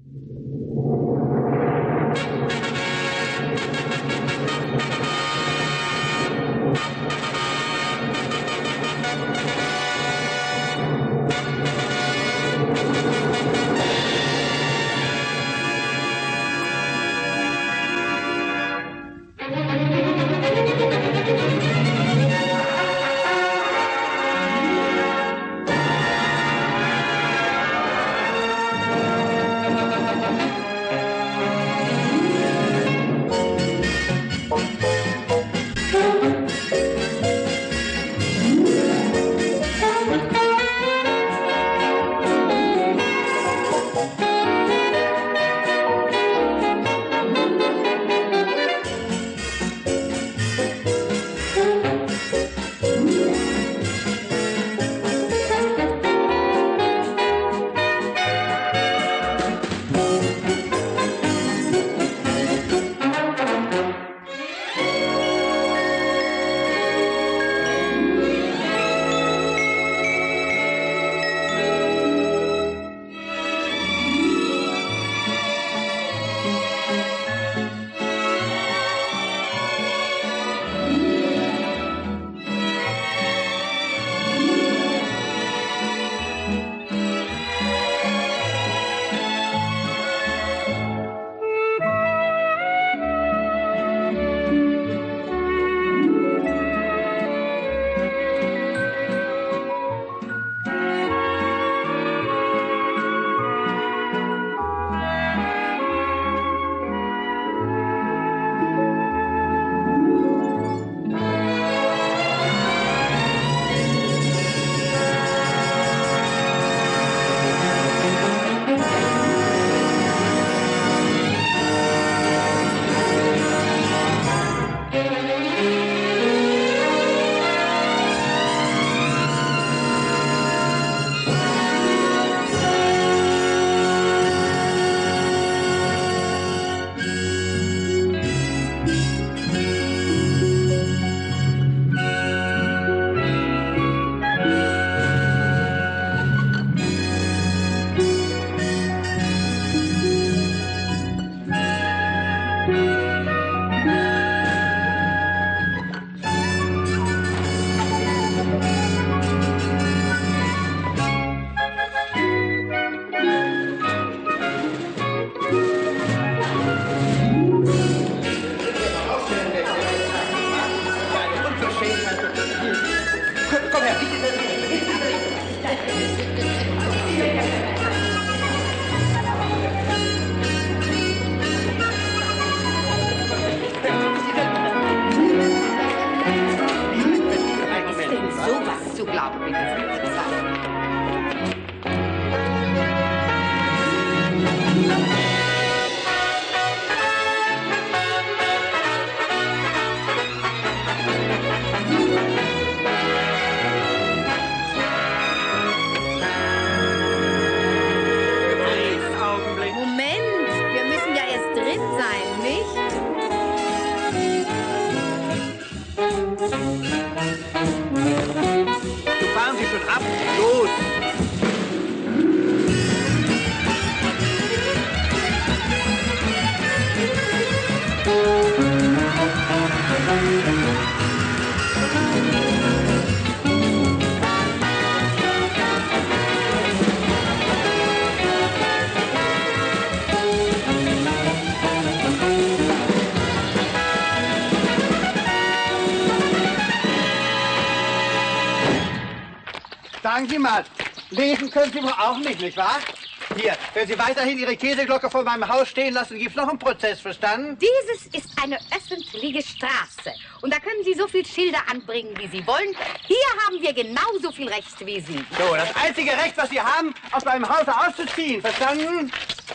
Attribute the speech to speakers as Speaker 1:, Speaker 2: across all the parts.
Speaker 1: Sagen Sie mal, lesen können Sie wohl auch nicht wahr? Hier, wenn Sie weiterhin Ihre Käseglocke vor meinem Haus stehen lassen, gibt es noch einen Prozess, verstanden?
Speaker 2: Dieses ist eine öffentliche Straße. Und da können Sie so viel Schilder anbringen, wie Sie wollen. Hier haben wir genauso viel Recht wie Sie.
Speaker 1: So, das einzige Recht, was Sie haben, aus meinem Hause auszuziehen, verstanden?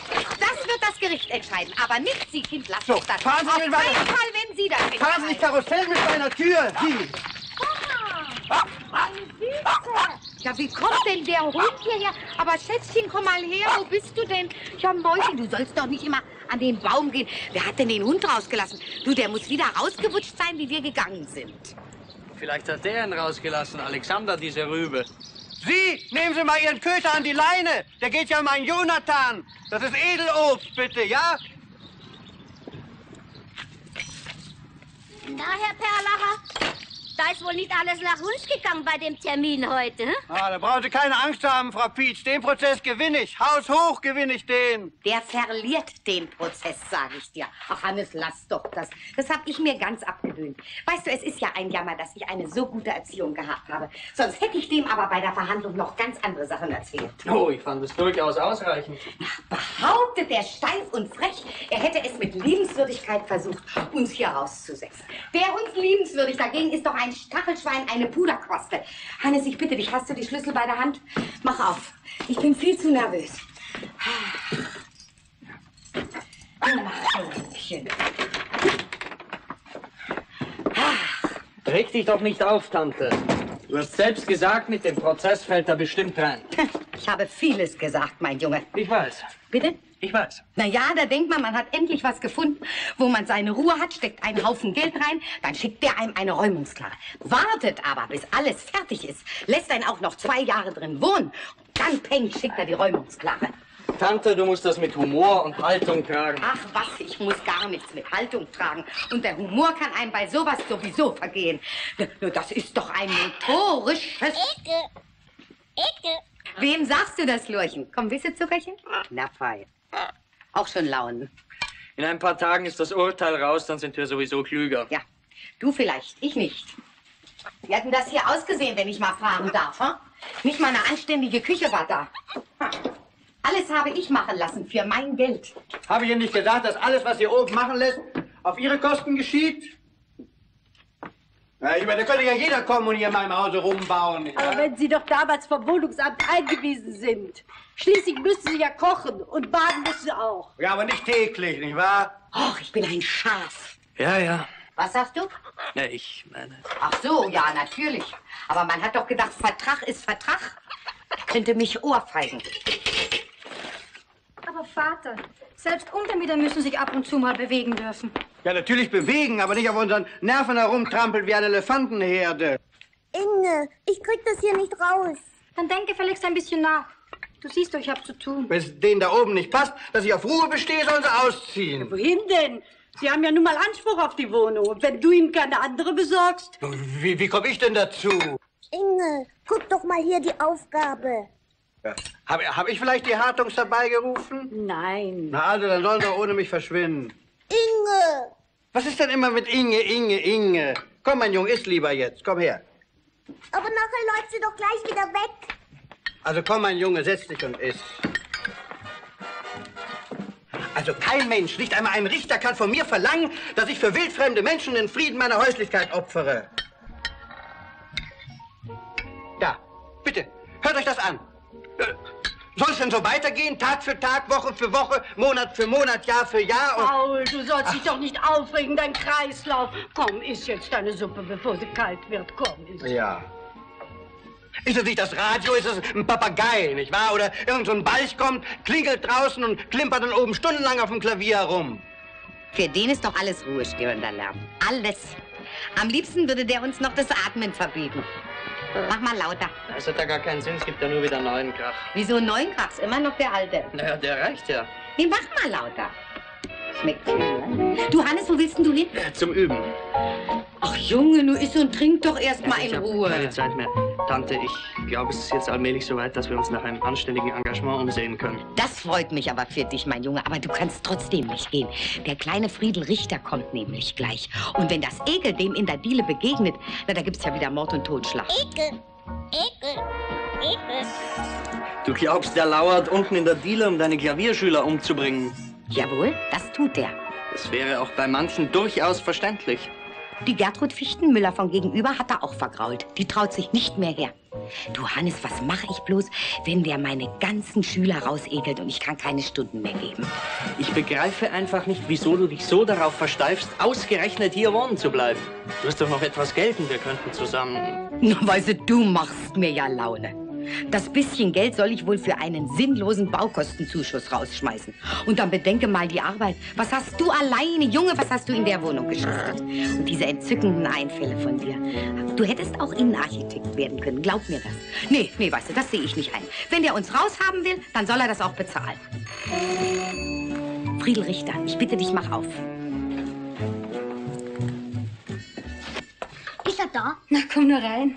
Speaker 2: Das wird das Gericht entscheiden, aber nicht Sie, Kind, lassen
Speaker 1: so,
Speaker 2: uns das.
Speaker 1: Fahren Sie
Speaker 2: auf
Speaker 1: mit
Speaker 2: keinen
Speaker 1: meiner...
Speaker 2: Fall, wenn Sie das entscheiden.
Speaker 1: Fahren Sie nicht Karussell mit meiner Tür, Sie!
Speaker 2: Meine Süße! Ja, wie kommt denn der Hund hierher? Aber Schätzchen, komm mal her, wo bist du denn? Ja, Mäuschen, du sollst doch nicht immer an den Baum gehen. Wer hat denn den Hund rausgelassen? Du, der muss wieder rausgewutscht sein, wie wir gegangen sind.
Speaker 3: Vielleicht hat der ihn rausgelassen, Alexander, diese Rübe.
Speaker 1: Sie, nehmen Sie mal Ihren Köter an die Leine. Der geht ja um einen Jonathan. Das ist Edelobst, bitte, ja?
Speaker 3: Na, Herr Perlacher, da ist wohl nicht alles nach Wunsch gegangen bei dem Termin heute. Hm?
Speaker 1: Ah, da brauchen Sie keine Angst haben, Frau Pietsch. Den Prozess gewinne ich. Haushoch gewinne ich den.
Speaker 2: Der verliert den Prozess, sage ich dir. Ach, Hannes, lass doch das. Das habe ich mir ganz abgewöhnt. Weißt du, es ist ja ein Jammer, dass ich eine so gute Erziehung gehabt habe. Sonst hätte ich dem aber bei der Verhandlung noch ganz andere Sachen erzählt.
Speaker 4: Oh, ich fand es durchaus ausreichend.
Speaker 2: Behauptet er steif und frech, er hätte es mit Liebenswürdigkeit versucht, uns hier rauszusetzen. Wer uns liebenswürdig dagegen ist doch ein Stachelschwein, eine Puderquaste. Hannes, ich bitte dich, hast du die Schlüssel bei der Hand? Mach auf. Ich bin viel zu nervös.
Speaker 4: Reg dich doch nicht auf, Tante. Du hast selbst gesagt, mit dem Prozess fällt er bestimmt rein.
Speaker 2: Ich habe vieles gesagt, mein Junge.
Speaker 4: Ich weiß.
Speaker 2: Bitte?
Speaker 4: Ich weiß.
Speaker 2: Na ja, da denkt man hat endlich was gefunden, wo man seine Ruhe hat, steckt einen Haufen Geld rein, dann schickt der einem eine Räumungsklage. Wartet aber, bis alles fertig ist, lässt einen auch noch 2 Jahre drin wohnen. Dann peng, schickt er die Räumungsklage.
Speaker 4: Tante, du musst das mit Humor und Haltung tragen.
Speaker 2: Ach was, ich muss gar nichts mit Haltung tragen. Und der Humor kann einem bei sowas sowieso vergehen. Nur das ist doch ein notorisches...
Speaker 3: Ecke.
Speaker 2: Wem sagst du das, Lurchen? Komm, willst du Zuckerchen? Na fein. Auch schon Launen.
Speaker 4: In ein paar Tagen ist das Urteil raus, dann sind wir sowieso klüger.
Speaker 2: Ja, du vielleicht, ich nicht. Wie hat denn das hier ausgesehen, wenn ich mal fragen darf? Hm? Nicht mal eine anständige Küche war da. Alles habe ich machen lassen für mein Geld.
Speaker 1: Habe ich Ihnen nicht gesagt, dass alles, was hier oben machen lässt, auf Ihre Kosten geschieht? Ja, ich meine, da könnte ja jeder kommen und hier in meinem Hause rumbauen. Ja?
Speaker 5: Aber wenn Sie doch damals vom Wohnungsamt eingewiesen sind. Schließlich müssen Sie ja kochen und baden müssen Sie auch.
Speaker 1: Ja, aber nicht täglich, nicht wahr?
Speaker 2: Och, ich bin ein Schaf.
Speaker 4: Ja, ja.
Speaker 2: Was sagst du?
Speaker 4: Ne, ich meine...
Speaker 2: Ach so, ja, natürlich. Aber man hat doch gedacht, Vertrag ist Vertrag. Er könnte mich ohrfeigen.
Speaker 5: Aber Vater, selbst Untermieter müssen sich ab und zu mal bewegen dürfen.
Speaker 1: Ja, natürlich bewegen, aber nicht auf unseren Nerven herumtrampeln wie eine Elefantenherde.
Speaker 3: Inge, ich krieg das hier nicht raus.
Speaker 5: Dann denk gefälligst ein bisschen nach. Du siehst doch, ich hab zu tun.
Speaker 1: Wenn es denen da oben nicht passt, dass ich auf Ruhe bestehe, sollen sie ausziehen.
Speaker 5: Wohin denn? Sie haben ja nun mal Anspruch auf die Wohnung. Und wenn du ihnen keine andere besorgst...
Speaker 1: Wie komme ich denn dazu?
Speaker 3: Inge, guck doch mal hier die Aufgabe.
Speaker 1: Ja. Hab ich vielleicht die Hartungs herbeigerufen?
Speaker 5: Nein.
Speaker 1: Na also, dann sollen sie ohne mich verschwinden.
Speaker 3: Inge!
Speaker 1: Was ist denn immer mit Inge, Inge, Inge? Komm, mein Junge, iss lieber jetzt. Komm her.
Speaker 3: Aber nachher läuft sie doch gleich wieder weg.
Speaker 1: Also komm, mein Junge, setz dich und iss. Also kein Mensch, nicht einmal ein Richter kann von mir verlangen, dass ich für wildfremde Menschen den Frieden meiner Häuslichkeit opfere. Ja, bitte, hört euch das an. Soll es denn so weitergehen? Tag für Tag, Woche für Woche, Monat für Monat, Jahr für Jahr? Und
Speaker 5: Paul, du sollst dich doch nicht aufregen, dein Kreislauf. Komm, iss jetzt deine Suppe, bevor sie kalt wird. Komm, iss.
Speaker 1: ja. Ist es nicht das Radio, ist es ein Papagei, nicht wahr? Oder irgend so ein Balch kommt, klingelt draußen und klimpert dann oben stundenlang auf dem Klavier herum.
Speaker 2: Für den ist doch alles ruhestörender Lärm. Alles. Am liebsten würde der uns noch das Atmen verbieten. Mach mal lauter.
Speaker 4: Das hat ja gar keinen Sinn, es gibt ja nur wieder neuen Krach.
Speaker 2: Wieso 9 Krachs? Immer noch der alte.
Speaker 4: Naja, der reicht ja.
Speaker 2: Nee, mach mal lauter. Schmeckt viel, ne? Du, Hannes, wo willst denn du hin?
Speaker 4: Zum Üben.
Speaker 2: Ach, Junge, nu iss und trink doch erst mal
Speaker 4: Ich
Speaker 2: in
Speaker 4: hab
Speaker 2: Ruhe.
Speaker 4: keine Zeit mehr. Tante, ich glaube, es ist jetzt allmählich so weit, dass wir uns nach einem anständigen Engagement umsehen können.
Speaker 2: Das freut mich aber für dich, mein Junge. Aber du kannst trotzdem nicht gehen. Der kleine Friedel Richter kommt nämlich gleich. Und wenn das Egel dem in der Diele begegnet, na, da gibt's ja wieder Mord und Totschlag.
Speaker 3: Ecke.
Speaker 4: Du glaubst, der lauert unten in der Diele, um deine Klavierschüler umzubringen?
Speaker 2: Jawohl, das tut er.
Speaker 4: Das wäre auch bei manchen durchaus verständlich.
Speaker 2: Die Gertrud Fichtenmüller von gegenüber hat er auch vergrault. Die traut sich nicht mehr her. Du, Hannes, was mache ich bloß, wenn der meine ganzen Schüler rausegelt und ich kann keine Stunden mehr geben?
Speaker 4: Ich begreife einfach nicht, wieso du dich so darauf versteifst, ausgerechnet hier wohnen zu bleiben. Du hast doch noch etwas Geld und wir könnten zusammen...
Speaker 2: Na, weißt du machst mir ja Laune. Das bisschen Geld soll ich wohl für einen sinnlosen Baukostenzuschuss rausschmeißen. Und dann bedenke mal die Arbeit. Was hast du alleine, Junge, was hast du in der Wohnung geschafft? Und diese entzückenden Einfälle von dir. Du hättest auch Innenarchitekt werden können, glaub mir das. Nee, weißt du, das sehe ich nicht ein. Wenn der uns raushaben will, dann soll er das auch bezahlen. Friedel Richter, ich bitte dich, mach auf.
Speaker 3: Ist er da?
Speaker 5: Na, komm nur rein.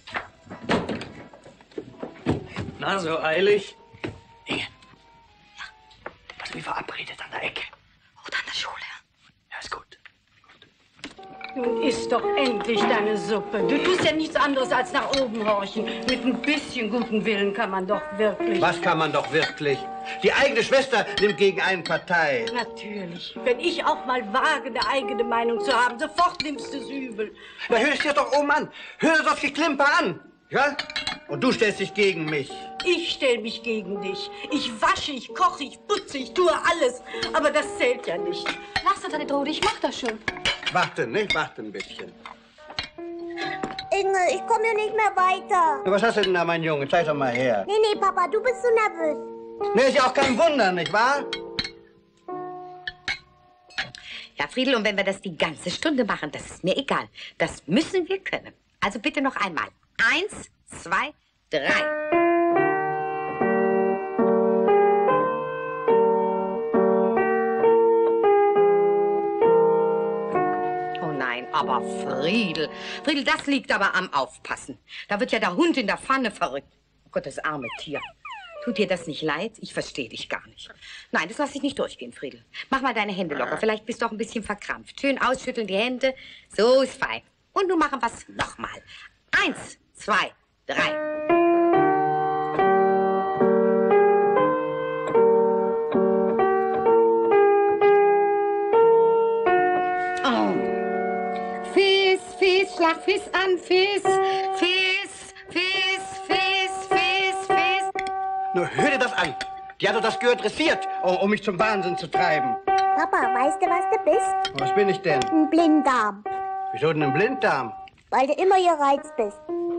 Speaker 4: Na, so eilig. Inge. Ja. Was wie verabredet an der Ecke.
Speaker 2: Oder an der Schule.
Speaker 4: Ja, ist gut.
Speaker 5: Nun isst doch endlich deine Suppe. Du tust ja nichts anderes als nach oben horchen. Mit ein bisschen guten Willen kann man doch wirklich...
Speaker 1: Was kann man doch wirklich? Die eigene Schwester nimmt gegen einen Partei.
Speaker 5: Natürlich. Wenn ich auch mal wage, eine eigene Meinung zu haben, sofort nimmst du es übel.
Speaker 1: Na, hör es dir doch oben an. Hör das Geklimper an. Ja? Und du stellst dich gegen mich.
Speaker 5: Ich stell mich gegen dich. Ich wasche, ich koche, ich putze, ich tue alles. Aber das zählt ja nicht.
Speaker 6: Lass das, Tante Trude, ich mach das schon.
Speaker 1: Warte, ne? Warte ein bisschen.
Speaker 3: Inge, ich komme hier nicht mehr weiter.
Speaker 1: Na, was hast du denn da, mein Junge? Zeig doch mal her.
Speaker 3: Nee, Papa, du bist so nervös.
Speaker 1: Ne, ist ja auch kein Wunder, nicht wahr?
Speaker 2: Ja, Friedel, und wenn wir das die ganze Stunde machen, das ist mir egal. Das müssen wir können. Also bitte noch einmal. 1, 2, 3. Oh nein, aber Friedel, das liegt aber am Aufpassen. Da wird ja der Hund in der Pfanne verrückt. Oh Gott, das arme Tier. Tut dir das nicht leid? Ich verstehe dich gar nicht. Nein, das lasse ich nicht durchgehen, Friedel. Mach mal deine Hände locker. Vielleicht bist du auch ein bisschen verkrampft. Schön ausschütteln die Hände. So ist fein. Und nun machen wir es nochmal. 1, 2, 3. Oh. Fiss, schlag Fiss an, Fiss.
Speaker 1: Nur hör dir das an. Die hat doch das Gehör dressiert, um mich zum Wahnsinn zu treiben.
Speaker 3: Papa, weißt du, was du bist?
Speaker 1: Was bin ich denn?
Speaker 3: Ein Blinddarm.
Speaker 1: Wieso denn ein Blinddarm?
Speaker 3: Weil du immer gereizt bist.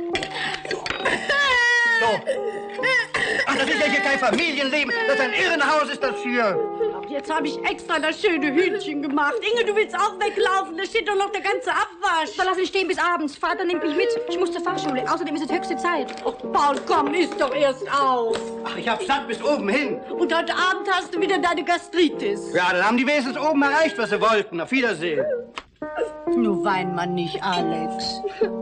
Speaker 1: So. Ach, das ist ja hier kein Familienleben. Das ist ein Irrenhaus, ist das hier.
Speaker 5: Ach, jetzt habe ich extra das schöne Hühnchen gemacht. Inge, du willst auch weglaufen. Da steht doch noch der ganze Abwasch.
Speaker 6: Wir lassen stehen bis abends. Vater nimmt mich mit. Ich muss zur Fachschule. Außerdem ist es höchste Zeit.
Speaker 5: Ach, Paul, komm, iss doch erst auf.
Speaker 1: Ach, ich hab satt bis oben hin.
Speaker 5: Und heute Abend hast du wieder deine Gastritis.
Speaker 1: Ja, dann haben die wenigstens oben erreicht, was sie wollten. Auf Wiedersehen.
Speaker 5: Nur wein man nicht, Alex.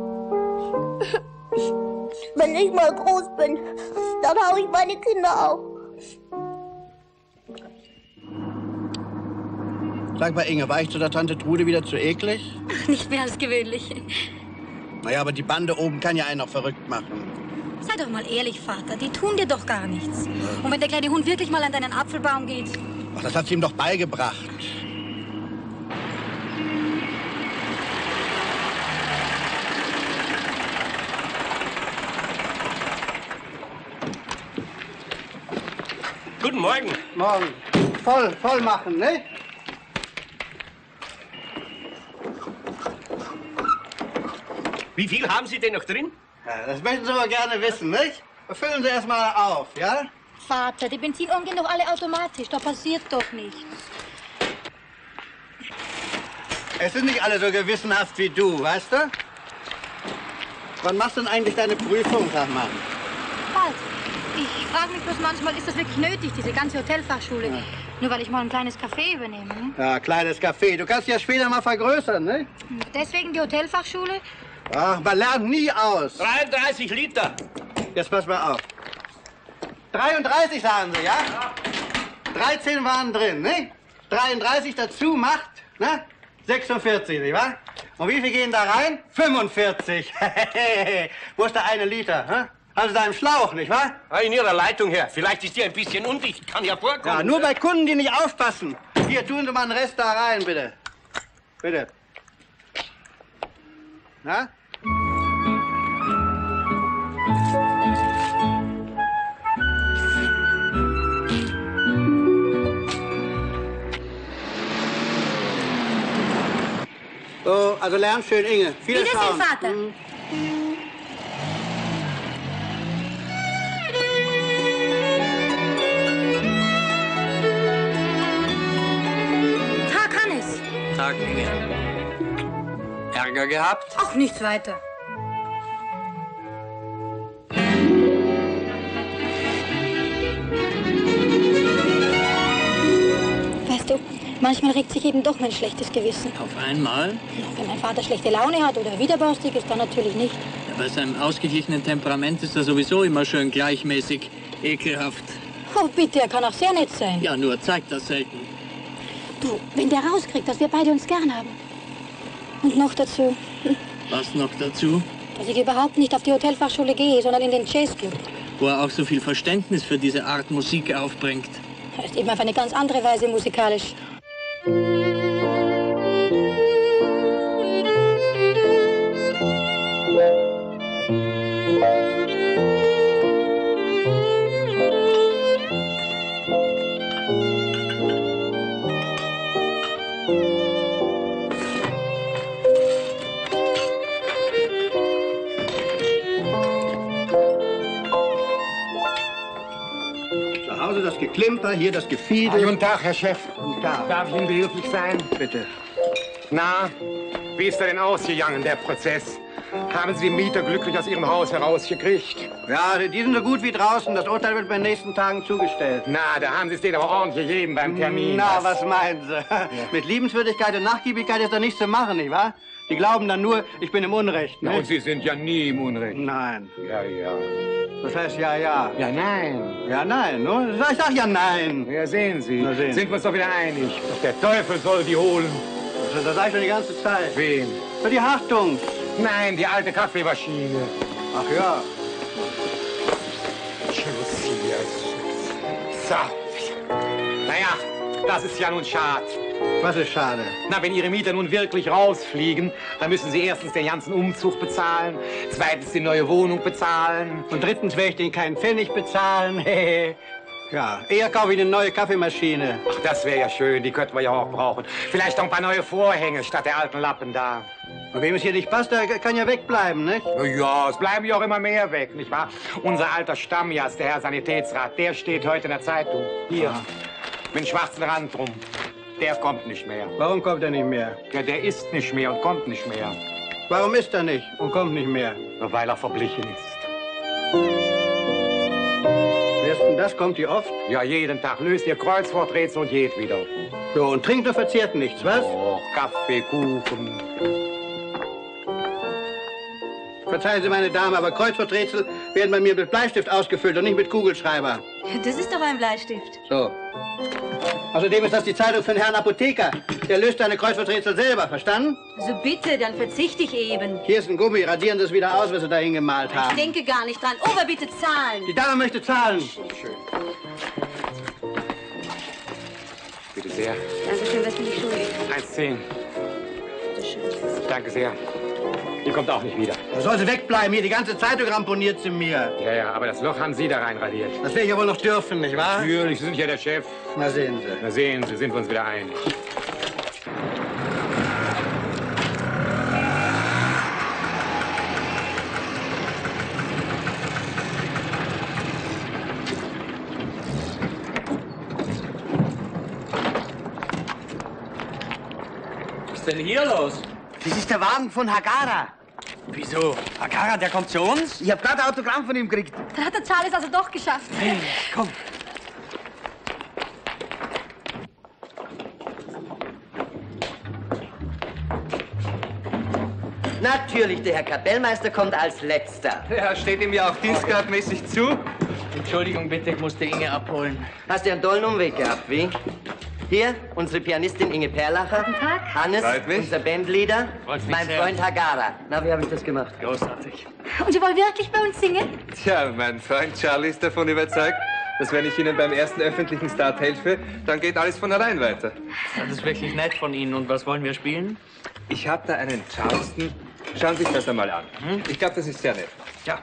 Speaker 3: Wenn ich mal groß bin, dann hau ich meine Kinder auf.
Speaker 1: Sag mal, Inge, war ich zu der Tante Trude wieder zu eklig?
Speaker 6: Nicht mehr als gewöhnlich.
Speaker 1: Naja, aber die Bande oben kann ja einen auch verrückt machen.
Speaker 6: Sei doch mal ehrlich, Vater. Die tun dir doch gar nichts. Und wenn der kleine Hund wirklich mal an deinen Apfelbaum geht...
Speaker 1: Ach, das hat sie ihm doch beigebracht.
Speaker 7: Guten Morgen.
Speaker 1: Morgen. Voll machen, ne?
Speaker 7: Wie viel haben Sie denn noch drin?
Speaker 1: Ja, das möchten Sie aber gerne wissen, nicht? Füllen Sie erst mal auf, ja?
Speaker 6: Vater, die Benzinuhren gehen doch alle automatisch. Da passiert doch nichts.
Speaker 1: Es sind nicht alle so gewissenhaft wie du, weißt du? Wann machst du denn eigentlich deine Prüfung, sag mal?
Speaker 6: Bald. Ich frage mich bloß manchmal, ist das wirklich nötig, diese ganze Hotelfachschule? Ja. Nur weil ich mal ein kleines Café übernehme. Hm?
Speaker 1: Ja, kleines Café. Du kannst ja später mal vergrößern, ne?
Speaker 6: Deswegen die Hotelfachschule?
Speaker 1: Ach, man lernt nie aus.
Speaker 7: 33 Liter.
Speaker 1: Jetzt pass mal auf. 33 sagen Sie, ja? 13 waren drin, ne? 33 dazu macht, ne? 46, nicht wahr? Und wie viel gehen da rein? 45. Wo ist der 1 Liter, hä? Also da im Schlauch, nicht wahr?
Speaker 7: Ah, in Ihrer Leitung her. Vielleicht ist die ein bisschen undicht. Kann ja vorkommen.
Speaker 1: Ja, nur bei Kunden, die nicht aufpassen. Hier, tun Sie mal den Rest da rein, bitte. Bitte. Na? So, also lern schön, Inge. Viel
Speaker 6: Wiedersehen,
Speaker 1: Schauen.
Speaker 6: Vater.
Speaker 8: Tag, Inge. Ärger gehabt?
Speaker 6: Ach, nichts weiter. Weißt du, manchmal regt sich eben doch mein schlechtes Gewissen.
Speaker 8: Auf einmal?
Speaker 6: Wenn mein Vater schlechte Laune hat oder widerborstig ist, dann natürlich nicht.
Speaker 8: Ja, bei seinem ausgeglichenen Temperament ist er sowieso immer schön gleichmäßig ekelhaft.
Speaker 6: Oh, bitte, er kann auch sehr nett sein.
Speaker 8: Ja, nur zeigt das selten.
Speaker 6: Du, wenn der rauskriegt, dass wir beide uns gern haben. Und noch dazu,
Speaker 8: Was noch dazu?
Speaker 6: dass ich überhaupt nicht auf die Hotelfachschule gehe, sondern in den Jazzclub.
Speaker 8: Wo er auch so viel Verständnis für diese Art Musik aufbringt.
Speaker 6: Er ist eben auf eine ganz andere Weise musikalisch.
Speaker 1: Zu Hause das Geklimper, hier das Gefiedel.
Speaker 9: Guten Tag, Herr Chef.
Speaker 1: Guten Tag.
Speaker 9: Darf ich Ihnen behilflich sein?
Speaker 1: Bitte.
Speaker 9: Na, wie ist er denn ausgegangen, der Prozess? Haben Sie den Mieter glücklich aus Ihrem Haus herausgekriegt?
Speaker 1: Ja, die sind so gut wie draußen. Das Urteil wird mir in den nächsten Tagen zugestellt.
Speaker 9: Na, da haben Sie es denen aber ordentlich gegeben beim Termin.
Speaker 1: Na, was meinen Sie? Mit Liebenswürdigkeit und Nachgiebigkeit ist da nichts zu machen, nicht wahr? Die glauben dann nur, ich bin im Unrecht.
Speaker 9: Na,
Speaker 1: Ne?
Speaker 9: und Sie sind ja nie im Unrecht.
Speaker 1: Nein.
Speaker 9: Ja, ja.
Speaker 1: Das heißt ja, ja.
Speaker 9: Ja, nein.
Speaker 1: Ja, nein. Ne? Ich sag ja nein.
Speaker 9: Ja, sehen Sie.
Speaker 1: Na, sehen Sie.
Speaker 9: Sind wir uns doch wieder einig. Der Teufel soll die holen.
Speaker 1: Das sag ich schon die ganze Zeit.
Speaker 9: Wen?
Speaker 1: Für die Hachtung.
Speaker 9: Nein, die alte Kaffeemaschine.
Speaker 1: Ach ja.
Speaker 9: So. Naja, das ist ja nun schade.
Speaker 1: Was ist schade?
Speaker 9: Na, wenn Ihre Mieter nun wirklich rausfliegen, dann müssen Sie erstens den ganzen Umzug bezahlen, zweitens die neue Wohnung bezahlen.
Speaker 1: Und drittens werde ich denen keinen Pfennig bezahlen. Ja, eher kaufe ich eine neue Kaffeemaschine.
Speaker 9: Ach, das wäre ja schön, die könnten wir ja auch brauchen. Vielleicht noch ein paar neue Vorhänge statt der alten Lappen da.
Speaker 1: Und wem es hier nicht passt, der kann ja wegbleiben, nicht?
Speaker 9: Na ja, es bleiben ja auch immer mehr weg, nicht wahr? Unser alter Stammgast, der Herr Sanitätsrat, der steht heute in der Zeitung. Hier, mit einem schwarzen Rand drum. Der kommt nicht mehr.
Speaker 1: Warum kommt er nicht mehr?
Speaker 9: Ja, der ist nicht mehr und kommt nicht mehr.
Speaker 1: Warum ist er nicht und kommt nicht mehr?
Speaker 9: Nur weil er verblichen ist.
Speaker 1: Wer ist denn das? Kommt die oft?
Speaker 9: Ja, jeden Tag löst ihr Kreuzworträtsel und geht wieder.
Speaker 1: So, und trinkt und verzehrt nichts, was?
Speaker 9: Oh, Kaffee, Kuchen.
Speaker 1: Verzeihen Sie, meine Dame, aber Kreuzworträtsel werden bei mir mit Bleistift ausgefüllt und nicht mit Kugelschreiber.
Speaker 6: Das ist doch ein Bleistift.
Speaker 1: So. Außerdem ist das die Zeitung für den Herrn Apotheker. Der löst seine Kreuzworträtsel selber, verstanden?
Speaker 6: So bitte, dann verzichte ich eben.
Speaker 1: Hier ist ein Gummi, radieren Sie es wieder aus, was Sie da hingemalt haben.
Speaker 6: Ich denke gar nicht dran. Ober, bitte zahlen.
Speaker 1: Die Dame möchte zahlen.
Speaker 9: Schön. Bitte sehr.
Speaker 6: Dankeschön, was bin ich schuldig?
Speaker 9: 1,10. Danke sehr. Die kommt auch nicht wieder.
Speaker 1: Da soll sie wegbleiben, hier die ganze Zeitung ramponiert sie mir.
Speaker 9: Ja, ja, aber das Loch haben Sie da rein radiert.
Speaker 1: Das werde ich ja wohl noch dürfen, nicht wahr?
Speaker 9: Natürlich, Sie sind ja der Chef.
Speaker 1: Na sehen Sie.
Speaker 9: Na sehen Sie, sind wir uns wieder einig.
Speaker 8: Was ist denn hier los?
Speaker 1: Das ist der Wagen von Hagara.
Speaker 8: Wieso? Agara, der kommt zu uns?
Speaker 1: Ich habe gerade ein Autogramm von ihm gekriegt.
Speaker 6: Dann hat der Charles also doch geschafft.
Speaker 8: Hey, komm.
Speaker 10: Natürlich, der Herr Kapellmeister kommt als Letzter.
Speaker 8: Ja, steht ihm ja auch dienstgradmäßig zu. Entschuldigung bitte, ich musste Inge abholen.
Speaker 10: Hast du einen tollen Umweg gehabt, wie? Hier, unsere Pianistin Inge Perlacher.
Speaker 6: Guten Tag.
Speaker 10: Hannes,
Speaker 8: Freut mich.
Speaker 10: unser Bandleader.
Speaker 8: Freut mich
Speaker 10: Mein
Speaker 8: sehr.
Speaker 10: Freund Hagara. Na, wie habe ich das gemacht?
Speaker 8: Großartig.
Speaker 6: Und Sie wollen wirklich bei uns singen?
Speaker 11: Tja, mein Freund Charlie ist davon überzeugt, dass wenn ich Ihnen beim ersten öffentlichen Start helfe, dann geht alles von allein weiter.
Speaker 8: Das ist wirklich nett von Ihnen. Und was wollen wir spielen?
Speaker 11: Ich habe da einen Charleston. Schauen Sie sich das einmal an. Ich glaube, das ist sehr nett.
Speaker 8: Ja.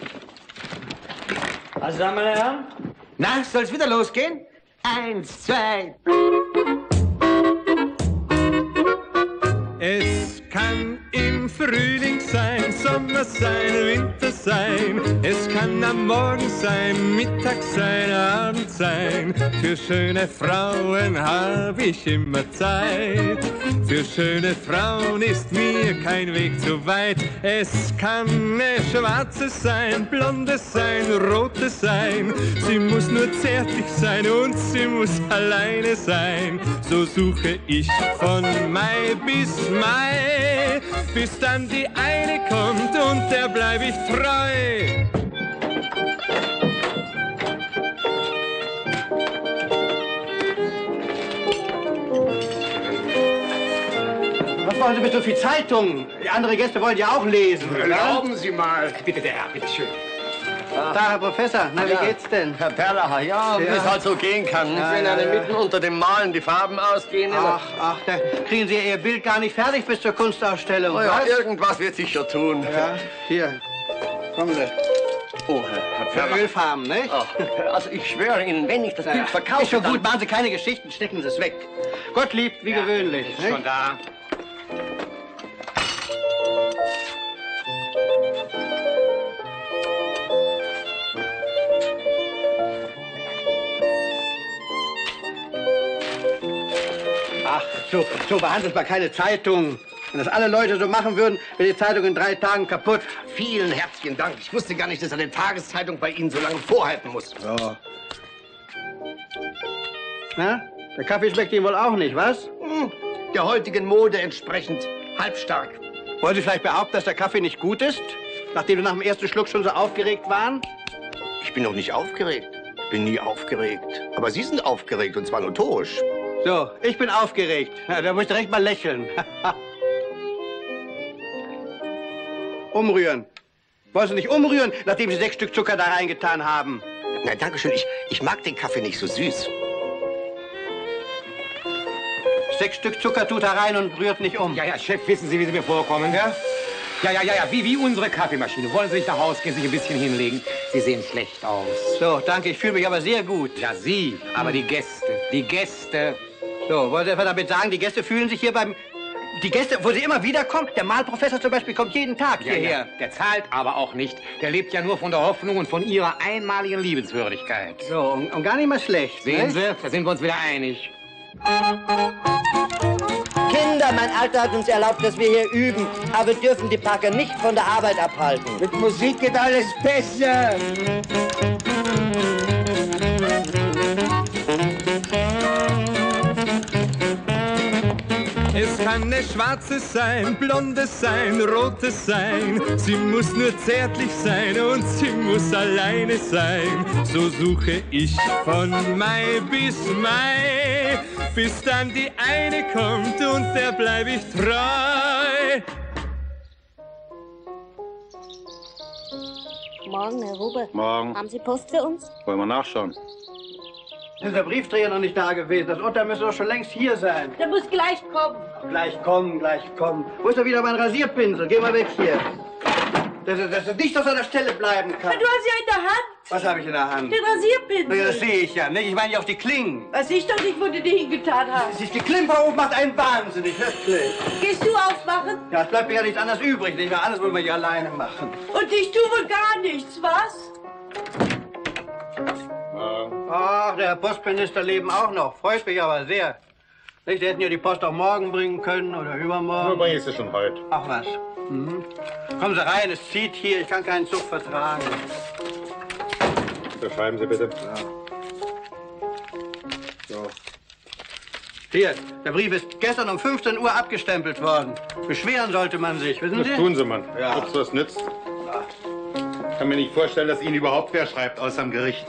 Speaker 8: Also dann, meine Herren?
Speaker 1: Na, soll's wieder losgehen? 1, 2.
Speaker 12: Es kann im Frühling sein, Sommer sein, Winter sein.
Speaker 11: sein. Es kann am Morgen sein, Mittag sein, Abend sein. Für schöne Frauen hab ich immer Zeit. Für schöne Frauen ist mir kein Weg zu weit. Es kann eine schwarze sein, blonde sein, rote sein. Sie muss nur zärtlich sein und sie muss alleine sein. So suche ich von Mai bis Mai, bis dann die eine kommt und der bleib ich treu.
Speaker 1: Was wollen Sie mit so viel Zeitung? Die anderen Gäste wollen ja auch lesen.
Speaker 9: Erlauben Sie mal. Bitte, der Herr, bitte schön.
Speaker 1: Da, Herr Professor, na, wie geht's denn?
Speaker 10: Herr Perlacher, ja, wie es halt so gehen kann. Wenn einem mitten unter dem Malen die Farben ausgehen.
Speaker 1: Ach, da kriegen Sie Ihr Bild gar nicht fertig bis zur Kunstausstellung.
Speaker 10: Oh ja, irgendwas wird sicher tun.
Speaker 1: Ja, hier, kommen Sie.
Speaker 10: Oh, Herr Perlacher.
Speaker 1: Ölfarben, nicht?
Speaker 10: Ach, also ich schwöre Ihnen, wenn ich das Bild verkaufe...
Speaker 1: Ist schon gut, machen Sie keine Geschichten, stecken Sie es weg. Gottlieb, wie gewöhnlich.
Speaker 9: Ist schon da.
Speaker 1: Ach, so behandelt man keine Zeitung. Wenn das alle Leute so machen würden, wäre die Zeitung in 3 Tagen kaputt.
Speaker 7: Vielen herzlichen Dank. Ich wusste gar nicht, dass eine Tageszeitung bei Ihnen so lange vorhalten muss.
Speaker 1: So. Na, der Kaffee schmeckt Ihnen wohl auch nicht, was?
Speaker 7: Der heutigen Mode entsprechend halbstark.
Speaker 1: Wollen Sie vielleicht behaupten, dass der Kaffee nicht gut ist? Nachdem Sie nach dem ersten Schluck schon so aufgeregt waren?
Speaker 7: Ich bin doch nicht aufgeregt. Ich bin nie aufgeregt. Aber Sie sind aufgeregt, und zwar notorisch.
Speaker 1: So, ich bin aufgeregt. Ja, da muss ich direkt mal lächeln. Umrühren. Wollen Sie nicht umrühren, nachdem Sie 6 Stück Zucker da reingetan haben?
Speaker 7: Na, danke schön. Ich mag den Kaffee nicht so süß.
Speaker 1: 6 Stück Zucker tut da rein und rührt nicht um.
Speaker 9: Ja, Chef, wissen Sie, wie Sie mir vorkommen, ja? Ja, wie unsere Kaffeemaschine. Wollen Sie nicht nach Hause gehen, sich ein bisschen hinlegen? Sie sehen schlecht aus.
Speaker 1: So, danke, ich fühle mich aber sehr gut.
Speaker 9: Ja, Sie, aber die Gäste.
Speaker 1: So, wollen Sie etwa damit sagen, die Gäste fühlen sich hier Die Gäste, wo sie immer wiederkommen, der Malprofessor zum Beispiel kommt jeden Tag hierher.
Speaker 9: Ja, der zahlt aber auch nicht. Der lebt ja nur von der Hoffnung und von Ihrer einmaligen Liebenswürdigkeit.
Speaker 1: So, und gar nicht mal schlecht.
Speaker 9: Sehen Sie, da sind wir uns wieder einig.
Speaker 10: Kinder, mein Alter hat uns erlaubt, dass wir hier üben. Aber wir dürfen die Packer nicht von der Arbeit abhalten.
Speaker 12: Mit Musik geht alles besser.
Speaker 11: Es kann eine schwarze sein, blonde sein, rote sein. Sie muss nur zärtlich sein und sie muss alleine sein. So suche ich von Mai bis Mai, bis dann die eine kommt und der bleib ich treu.
Speaker 3: Morgen, Herr Huber.
Speaker 13: Morgen.
Speaker 3: Haben Sie Post für uns?
Speaker 13: Wollen wir nachschauen?
Speaker 1: Ist der Briefträger noch nicht da gewesen? Das Urteil müsste doch schon längst hier sein.
Speaker 5: Der muss gleich kommen.
Speaker 1: Gleich kommen, gleich kommen. Wo ist doch wieder mein Rasierpinsel? Geh mal weg hier. Das ist nicht, dass er an der Stelle bleiben kann.
Speaker 5: Du hast ja in der Hand.
Speaker 1: Was habe ich in der Hand?
Speaker 5: Den Rasierpinsel.
Speaker 1: Ja, das sehe ich ja, nicht? Ich meine ja auf die Klingen.
Speaker 5: Weiß ich doch nicht, wo du die hingetan hast.
Speaker 1: Die Klimper oben macht einen wahnsinnig, wirklich.
Speaker 5: Gehst du aufmachen?
Speaker 1: Ja, es bleibt mir ja nichts anderes übrig. Nicht mehr alles wollen wir hier alleine machen.
Speaker 5: Und ich tue wohl gar nichts, was?
Speaker 1: Ach, der Herr Postminister leben auch noch. Freut mich aber sehr. Nicht, die hätten ja die Post auch morgen bringen können oder übermorgen.
Speaker 13: Nur bringe ich sie schon heute.
Speaker 1: Ach was. Mhm. Kommen Sie rein, es zieht hier. Ich kann keinen Zug vertragen.
Speaker 13: Beschreiben Sie bitte.
Speaker 1: Ja. So. Hier, der Brief ist gestern um 15 Uhr abgestempelt worden. Beschweren sollte man sich, wissen Sie?
Speaker 13: Das tun Sie, Mann.
Speaker 1: Ja.
Speaker 13: Ob es was nützt. Ich kann mir nicht vorstellen, dass Ihnen überhaupt wer schreibt, außer am Gericht.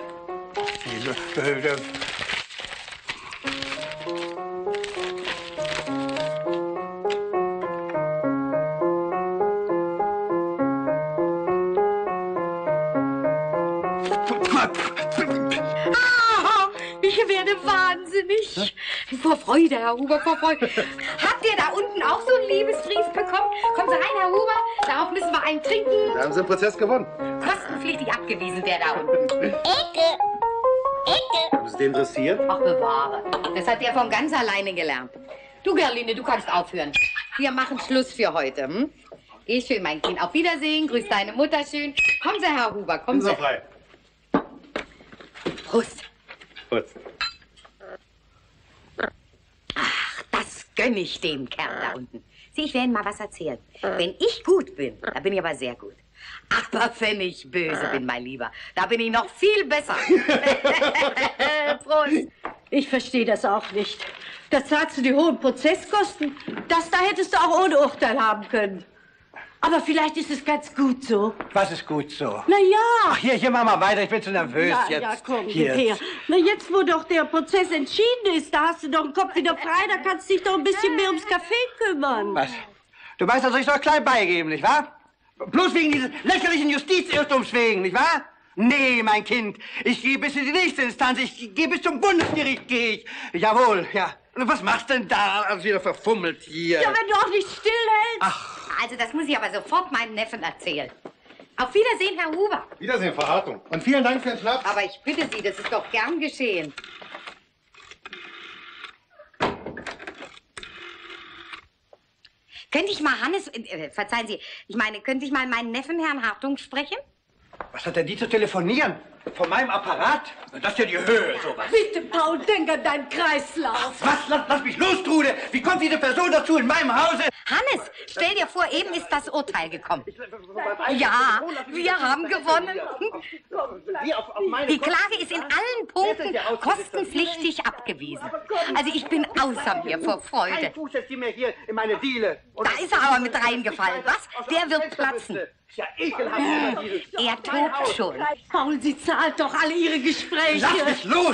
Speaker 2: Ich werde wahnsinnig. Vor Freude, Herr Huber, vor Freude. Habt ihr da unten auch so einen Liebesbrief bekommen? Kommen Sie rein, Herr Huber. Darauf müssen wir einen trinken.
Speaker 13: Da haben Sie den Prozess gewonnen.
Speaker 2: Kostenpflichtig abgewiesen, der da unten.
Speaker 3: Ecke!
Speaker 13: Haben Sie den interessiert?
Speaker 2: Ach, bewahre. Das hat der von ganz alleine gelernt. Du, Gerline, du kannst aufhören. Wir machen Schluss für heute, hm? Geh schön, mein Kind. Auf Wiedersehen. Grüß deine Mutter schön. Kommen Sie, Herr Huber, kommen Sie.
Speaker 13: So frei.
Speaker 2: Prost.
Speaker 13: Prost.
Speaker 2: Ach, das gönne ich dem Kerl da unten. Sieh, ich werde Ihnen mal was erzählen. Wenn ich gut bin, da bin ich aber sehr gut. Aber wenn ich böse bin, mein Lieber, da bin ich noch viel besser. Prost.
Speaker 5: Ich verstehe das auch nicht. Da zahlst du die hohen Prozesskosten. Das da hättest du auch ohne Urteil haben können. Aber vielleicht ist es ganz gut so.
Speaker 1: Was ist gut so?
Speaker 5: Na ja.
Speaker 1: Ach, hier, mach mal weiter. Ich bin zu nervös jetzt.
Speaker 5: Ja, komm,
Speaker 1: hier.
Speaker 5: gib her. Na, jetzt, wo doch der Prozess entschieden ist, da hast du doch den Kopf wieder frei, da kannst du dich doch ein bisschen mehr ums Café kümmern.
Speaker 1: Was? Du weißt, da soll ich doch klein beigeben, nicht wahr? Bloß wegen dieses lächerlichen Justizirrtums wegen, nicht wahr? Nee, mein Kind, ich gehe bis in die nächste Instanz, ich gehe bis zum Bundesgericht, gehe ich. Jawohl, ja. Und was machst denn da? Alles wieder verfummelt hier.
Speaker 5: Ja, wenn du auch nicht stillhältst.
Speaker 1: Ach.
Speaker 2: Also, das muss ich aber sofort meinem Neffen erzählen. Auf Wiedersehen, Herr Huber.
Speaker 13: Wiedersehen, Frau Hartung. Und vielen Dank für den Schnaps.
Speaker 2: Aber ich bitte Sie, das ist doch gern geschehen. Könnte ich mal Hannes, verzeihen Sie, ich meine, könnte ich mal meinen Neffen, Herrn Hartung, sprechen?
Speaker 1: Was hat denn die zu telefonieren? Von meinem Apparat? Das ist ja die Höhe, sowas.
Speaker 5: Bitte, Paul, denk an deinen Kreislauf.
Speaker 1: Was? Lass mich los, Trude! Wie kommt diese Person dazu in meinem Hause?
Speaker 2: Hannes, stell dir vor, eben ist das Urteil gekommen. Ja, wir haben gewonnen. Die Klage ist in allen Punkten kostenpflichtig abgewiesen. Also ich bin außer mir vor Freude.
Speaker 1: Ein Fuß setzt ihr mir hier in meine Diele.
Speaker 2: Da ist er aber mit reingefallen, was? Der wird platzen.
Speaker 1: Ja, ekelhaft.
Speaker 2: Er tobt schon.
Speaker 5: Paul, sie zahlt doch alle ihre Gespräche.
Speaker 1: Lass mich los!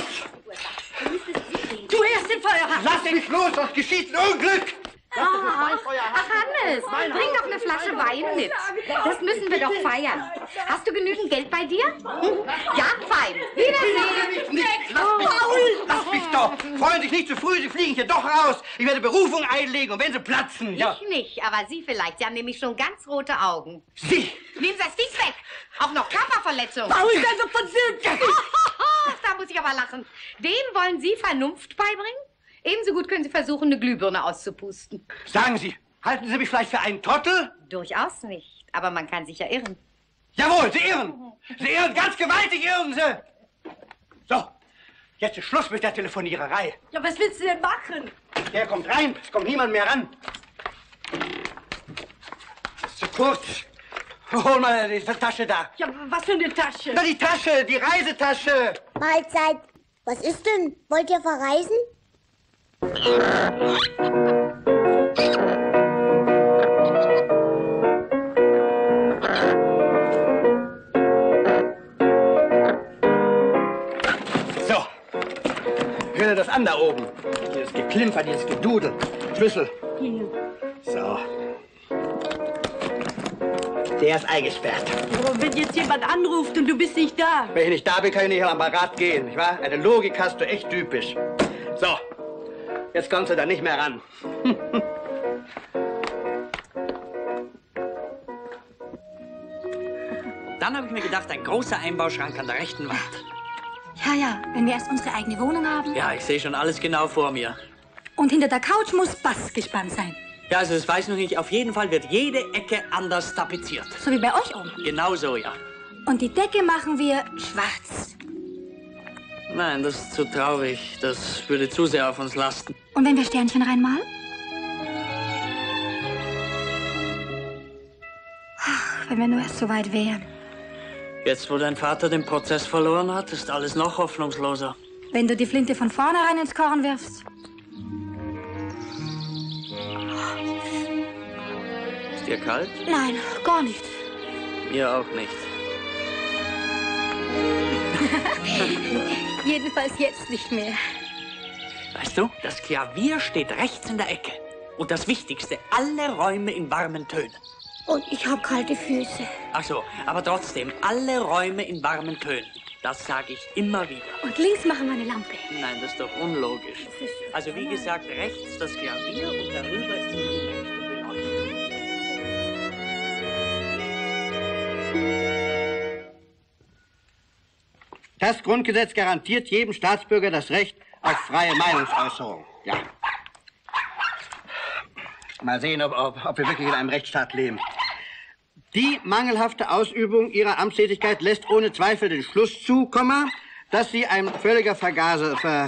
Speaker 5: Du erst den Feuerhaken.
Speaker 1: Lass mich los, sonst geschieht ein Unglück!
Speaker 2: Ach, Hannes, bring doch eine Flasche Wein mit. Das müssen wir doch feiern. Hast du genügend Geld bei dir? Ja, fein. Wiedersehen.
Speaker 1: Paul! Lass mich doch! Freuen sich nicht zu früh, Sie fliegen hier doch raus. Ich werde Berufung einlegen und wenn Sie platzen, ja.
Speaker 2: Ich nicht, aber Sie vielleicht. Sie haben nämlich schon ganz rote Augen.
Speaker 1: Sie!
Speaker 2: Nehmen Sie das Ding weg. Auch noch Körperverletzung.
Speaker 5: Paul, sei so versöhnt.
Speaker 2: Da muss ich aber lachen. Dem wollen Sie Vernunft beibringen? Ebenso gut können Sie versuchen, eine Glühbirne auszupusten.
Speaker 1: Sagen Sie, halten Sie mich vielleicht für einen Trottel?
Speaker 2: Durchaus nicht. Aber man kann sich ja irren.
Speaker 1: Jawohl, Sie irren! Sie irren, ganz gewaltig irren Sie! So, jetzt ist Schluss mit der Telefoniererei.
Speaker 5: Ja, was willst du denn machen?
Speaker 1: Der kommt rein, es kommt niemand mehr ran. Das ist zu kurz. Hol mal die Tasche da.
Speaker 5: Ja, was für eine Tasche?
Speaker 1: Na, die Tasche, die Reisetasche.
Speaker 3: Mahlzeit. Was ist denn? Wollt ihr verreisen?
Speaker 1: So, höre das an da oben. Dieses Geklimper, dieses Gedudel. Schlüssel.
Speaker 5: Hier.
Speaker 1: So. Der ist eingesperrt.
Speaker 5: Aber wenn jetzt jemand anruft und du bist nicht da.
Speaker 1: Wenn ich nicht da bin, kann ich nicht am Apparat gehen, nicht wahr? Eine Logik hast du echt typisch. So, jetzt kommst du da nicht mehr ran.
Speaker 8: Dann habe ich mir gedacht, ein großer Einbauschrank an der rechten Wand.
Speaker 6: Ja, wenn wir erst unsere eigene Wohnung haben.
Speaker 8: Ja, ich sehe schon alles genau vor mir.
Speaker 6: Und hinter der Couch muss Bass gespannt sein.
Speaker 8: Ja, also das weiß ich noch nicht. Auf jeden Fall wird jede Ecke anders tapeziert.
Speaker 6: So wie bei euch oben.
Speaker 8: Genau so, ja.
Speaker 6: Und die Decke machen wir schwarz.
Speaker 8: Nein, das ist zu traurig. Das würde zu sehr auf uns lasten.
Speaker 6: Und wenn wir Sternchen reinmalen? Ach, wenn wir nur erst so weit wären.
Speaker 8: Jetzt, wo dein Vater den Prozess verloren hat, ist alles noch hoffnungsloser.
Speaker 6: Wenn du die Flinte von vornherein ins Korn wirfst.
Speaker 8: Ist dir kalt?
Speaker 6: Nein, gar nicht.
Speaker 8: Mir auch nicht.
Speaker 6: Jedenfalls jetzt nicht mehr.
Speaker 8: Weißt du, das Klavier steht rechts in der Ecke. Und das Wichtigste, alle Räume in warmen Tönen.
Speaker 6: Und ich habe kalte Füße.
Speaker 8: Ach so, aber trotzdem, alle Räume in warmen Tönen. Das sage ich immer wieder.
Speaker 6: Und links machen wir eine Lampe.
Speaker 8: Nein, das ist doch unlogisch. Also wie gesagt, rechts das Klavier und darüber ist die Beleuchtung.
Speaker 1: Das Grundgesetz garantiert jedem Staatsbürger das Recht auf freie Meinungsäußerung. Ja. Mal sehen, ob wir wirklich in einem Rechtsstaat leben. Die mangelhafte Ausübung Ihrer Amtstätigkeit lässt ohne Zweifel den Schluss zu, dass Sie ein völliger Versager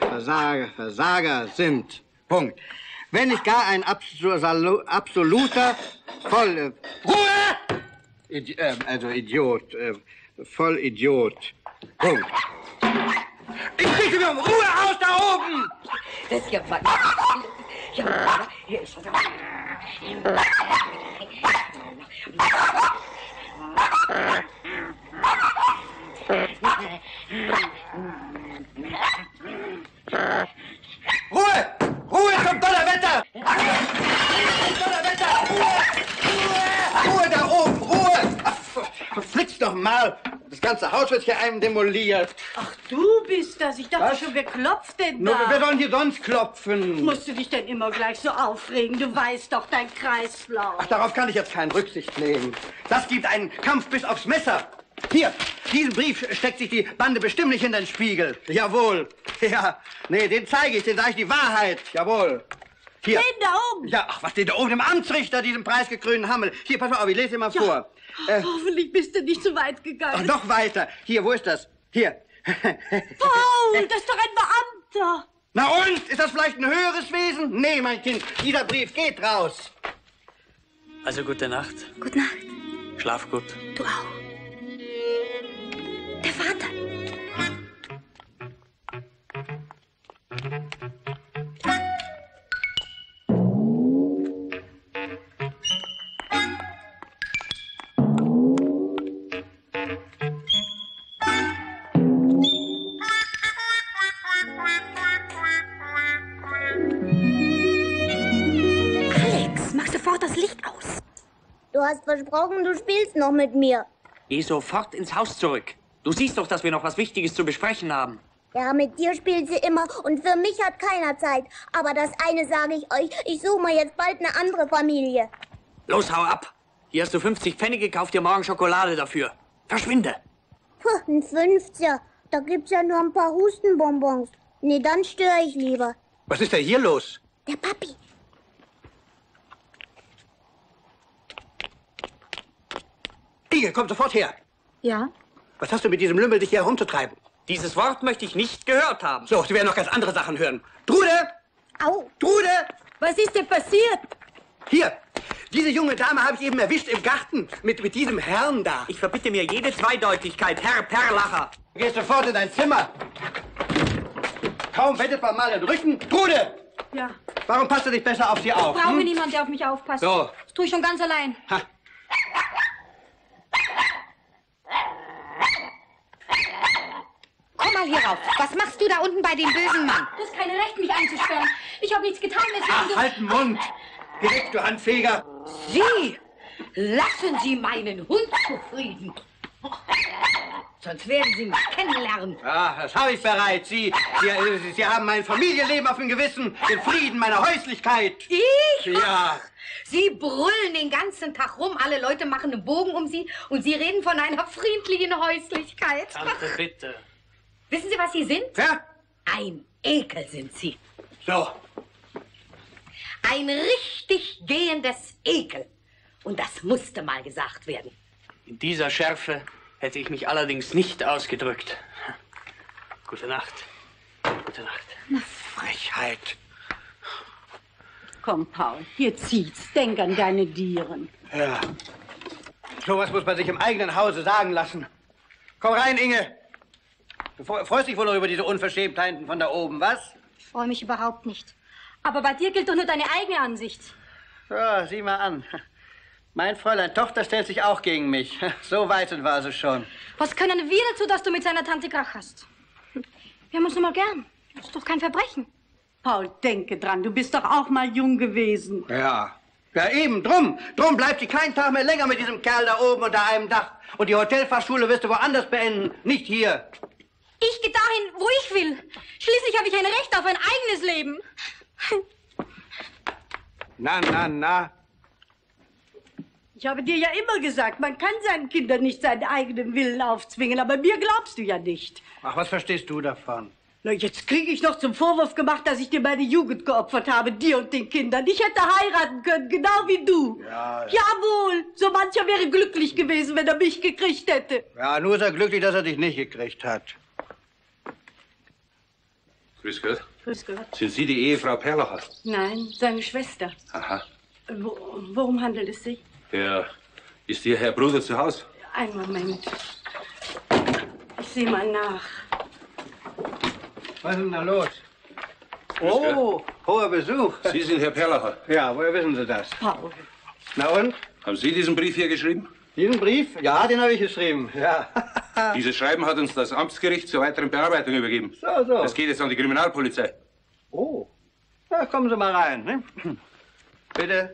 Speaker 1: sind. Punkt. Wenn nicht gar ein absoluter Ruhe! Idiot. Vollidiot. Punkt. Ich bitte mir um Ruhe aus da oben!
Speaker 2: Das ist ja mal... Ja, hier ist er.
Speaker 1: Ruhe! Ruhe zum Donnerwetter! Donnerwetter! Ruhe da oben! Ruhe! Ach, verflixt doch mal! Das ganze Haus wird hier einem demoliert.
Speaker 5: Ach, du bist das. Ich dachte schon, wer klopft denn da?
Speaker 1: Wer soll hier sonst klopfen?
Speaker 5: Musst du dich denn immer gleich so aufregen? Du weißt doch, dein Kreislauf.
Speaker 1: Ach, darauf kann ich jetzt keine Rücksicht nehmen. Das gibt einen Kampf bis aufs Messer. Hier, diesen Brief steckt sich die Bande bestimmt nicht in den Spiegel. Jawohl. Ja, nee, den zeige ich, den sage ich die Wahrheit. Jawohl. Hier.
Speaker 5: Den da oben?
Speaker 1: Ja, ach, was steht da oben? Dem Amtsrichter, diesem preisgekrönten Hammel. Hier, pass mal auf, ich lese dir mal vor.
Speaker 5: Hoffentlich bist du nicht so weit gegangen.
Speaker 1: Ach, noch weiter. Hier, wo ist das? Hier.
Speaker 5: Paul, das ist doch ein Beamter.
Speaker 1: Na und? Ist das vielleicht ein höheres Wesen? Nee, mein Kind, dieser Brief geht raus.
Speaker 8: Also gute Nacht.
Speaker 2: Gute Nacht.
Speaker 8: Schlaf gut.
Speaker 2: Du auch. Der Vater. Alex, mach sofort das Licht aus.
Speaker 3: Du hast versprochen, du spielst noch mit mir.
Speaker 8: Geh sofort ins Haus zurück. Du siehst doch, dass wir noch was Wichtiges zu besprechen haben.
Speaker 3: Ja, mit dir spielt sie immer und für mich hat keiner Zeit. Aber das eine sage ich euch, ich suche mir jetzt bald eine andere Familie.
Speaker 8: Los, hau ab. Hier hast du 50 Pfennige, kauf dir morgen Schokolade dafür. Verschwinde.
Speaker 3: Puh, ein 50er. Da gibt's ja nur ein paar Hustenbonbons. Nee, dann störe ich lieber.
Speaker 1: Was ist denn hier los?
Speaker 3: Der Papi.
Speaker 1: Inge, komm sofort her.
Speaker 2: Ja?
Speaker 1: Was hast du mit diesem Lümmel, dich hier herumzutreiben?
Speaker 8: Dieses Wort möchte ich nicht gehört haben.
Speaker 1: So, Sie werden noch ganz andere Sachen hören. Trude!
Speaker 3: Au!
Speaker 1: Trude!
Speaker 5: Was ist denn passiert?
Speaker 1: Hier, diese junge Dame habe ich eben erwischt im Garten mit diesem Herrn da.
Speaker 8: Ich verbitte mir jede Zweideutigkeit, Herr Perlacher.
Speaker 1: Du gehst sofort in dein Zimmer. Kaum wendet man mal den Rücken. Trude!
Speaker 6: Ja.
Speaker 1: Warum passt du nicht besser auf sie auf?
Speaker 6: Ich brauche niemanden, der auf mich aufpasst.
Speaker 1: So.
Speaker 6: Das tue ich schon ganz allein.
Speaker 1: Ha.
Speaker 2: Komm mal hier rauf. Was machst du da unten bei dem bösen Mann?
Speaker 6: Du hast keine Recht, mich einzusperren. Ich habe nichts getan, deswegen...
Speaker 1: Ach, halt den Mund! Geh weg, du Handfeger!
Speaker 2: Sie! Lassen Sie meinen Hund zufrieden. Sonst werden Sie mich kennenlernen.
Speaker 1: Ja, das habe ich bereits. Sie haben mein Familienleben auf dem Gewissen, den Frieden meiner Häuslichkeit.
Speaker 2: Ich?
Speaker 1: Ja.
Speaker 2: Sie brüllen den ganzen Tag rum, alle Leute machen einen Bogen um Sie und Sie reden von einer friedlichen Häuslichkeit.
Speaker 8: Tante, bitte.
Speaker 2: Wissen Sie, was Sie sind?
Speaker 1: Ja?
Speaker 2: Ein Ekel sind Sie.
Speaker 1: So.
Speaker 2: Ein richtig gehendes Ekel. Und das musste mal gesagt werden.
Speaker 8: In dieser Schärfe hätte ich mich allerdings nicht ausgedrückt. Gute Nacht. Gute Nacht.
Speaker 1: Na, Frechheit.
Speaker 5: Komm, Paul, hier zieht's. Denk an deine Dieren.
Speaker 1: Ja. So was muss man sich im eigenen Hause sagen lassen. Komm rein, Inge. Du freust dich wohl noch über diese Unverschämtheiten von da oben, was?
Speaker 6: Ich freue mich überhaupt nicht. Aber bei dir gilt doch nur deine eigene Ansicht.
Speaker 1: Ja, sieh mal an. Mein Fräulein Tochter stellt sich auch gegen mich. So weit war sie schon.
Speaker 6: Was können wir dazu, dass du mit seiner Tante Krach hast? Wir haben uns nun mal gern. Das ist doch kein Verbrechen.
Speaker 5: Paul, denke dran, du bist doch auch mal jung gewesen.
Speaker 1: Ja. Ja, eben, drum. Drum bleibt sie keinen Tag mehr länger mit diesem Kerl da oben unter einem Dach. Und die Hotelfachschule wirst du woanders beenden, nicht hier.
Speaker 6: Ich gehe dahin, wo ich will. Schließlich habe ich ein Recht auf ein eigenes Leben.
Speaker 1: Na.
Speaker 5: Ich habe dir ja immer gesagt, man kann seinen Kindern nicht seinen eigenen Willen aufzwingen, aber mir glaubst du ja nicht.
Speaker 1: Ach, was verstehst du davon?
Speaker 5: Na, jetzt kriege ich noch zum Vorwurf gemacht, dass ich dir meine Jugend geopfert habe, dir und den Kindern. Ich hätte heiraten können, genau wie du.
Speaker 1: Ja.
Speaker 5: Jawohl, so mancher wäre glücklich gewesen, wenn er mich gekriegt hätte.
Speaker 1: Ja, nur ist er glücklich, dass er dich nicht gekriegt hat.
Speaker 14: Grüß Gott.
Speaker 5: Grüß Gott.
Speaker 14: Sind Sie die Ehefrau Perlacher?
Speaker 5: Nein, seine Schwester.
Speaker 14: Aha.
Speaker 5: Worum handelt es sich?
Speaker 14: Ist Ihr Herr Bruder zu Hause?
Speaker 5: Einen Moment. Ich sehe mal nach.
Speaker 1: Was ist denn da los? Oh, hoher Besuch.
Speaker 14: Sie sind Herr Perlacher.
Speaker 1: Ja, woher wissen Sie das?
Speaker 5: Paul.
Speaker 1: Na und?
Speaker 14: Haben Sie diesen Brief hier geschrieben?
Speaker 1: Diesen Brief? Ja, den habe ich geschrieben. Ja.
Speaker 14: Dieses Schreiben hat uns das Amtsgericht zur weiteren Bearbeitung übergeben.
Speaker 1: So.
Speaker 14: Das geht jetzt an die Kriminalpolizei.
Speaker 1: Oh. Na, kommen Sie mal rein. Ne? Bitte.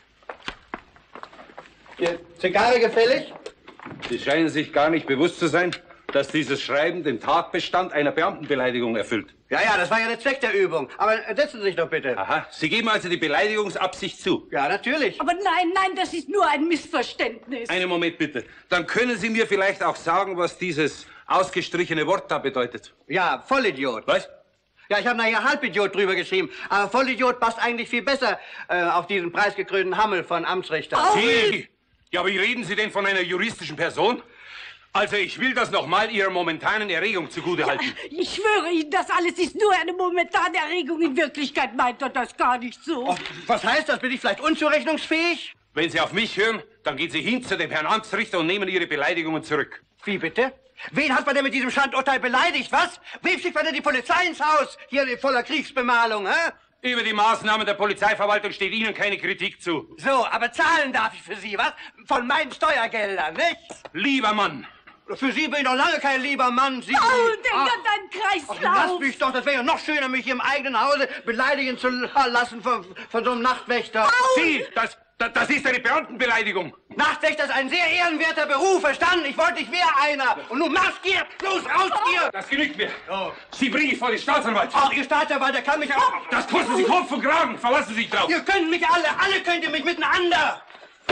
Speaker 1: Hier, Zigarre gefällig?
Speaker 14: Sie scheinen sich gar nicht bewusst zu sein, dass dieses Schreiben den Tatbestand einer Beamtenbeleidigung erfüllt.
Speaker 1: Ja, das war ja der Zweck der Übung. Aber setzen Sie sich doch bitte.
Speaker 14: Aha, Sie geben also die Beleidigungsabsicht zu?
Speaker 1: Ja, natürlich.
Speaker 5: Aber nein, das ist nur ein Missverständnis.
Speaker 14: Einen Moment bitte. Dann können Sie mir vielleicht auch sagen, was dieses ausgestrichene Wort da bedeutet.
Speaker 1: Ja, Vollidiot.
Speaker 14: Was?
Speaker 1: Ja, ich habe nachher Halbidiot drüber geschrieben. Aber Vollidiot passt eigentlich viel besser auf diesen preisgekrönten Hammel von Amtsrichter.
Speaker 14: Sie? Ja, wie reden Sie denn von einer juristischen Person? Also, ich will das nochmal Ihrer momentanen Erregung zugutehalten.
Speaker 5: Ja, ich schwöre Ihnen, das alles ist nur eine momentane Erregung. In Wirklichkeit meint er das gar nicht so.
Speaker 1: Oh, was heißt das? Bin ich vielleicht unzurechnungsfähig?
Speaker 14: Wenn Sie auf mich hören, dann gehen Sie hin zu dem Herrn Amtsrichter und nehmen Ihre Beleidigungen zurück.
Speaker 1: Wie bitte? Wen hat man denn mit diesem Schandurteil beleidigt, was? Wem schickt man denn die Polizei ins Haus? Hier voller Kriegsbemalung, hä?
Speaker 14: Über die Maßnahmen der Polizeiverwaltung steht Ihnen keine Kritik zu.
Speaker 1: So, aber zahlen darf ich für Sie, was? Von meinen Steuergeldern, nicht?
Speaker 14: Lieber Mann.
Speaker 1: Für Sie bin ich noch lange kein lieber Mann. Sie...
Speaker 5: Paul, denk an deinen Kreislauf.
Speaker 1: Lass mich doch, das wäre ja noch schöner, mich hier im eigenen Hause beleidigen zu lassen von so einem Nachtwächter.
Speaker 14: Paul! Sie, das ist eine Beamtenbeleidigung.
Speaker 1: Nachtwächter ist ein sehr ehrenwerter Beruf, verstanden? Ich wollte, ich wäre einer. Und nun marsch hier, los, raus hier.
Speaker 14: Das genügt mir.
Speaker 1: Oh.
Speaker 14: Sie bringe ich vor den Staatsanwalt.
Speaker 1: Ach, Ihr Staatsanwalt, der kann mich auch...
Speaker 14: Das kostet Sie Kopf und Kragen. Verlassen Sie sich drauf.
Speaker 1: Ihr könnt mich alle könnt ihr mich miteinander.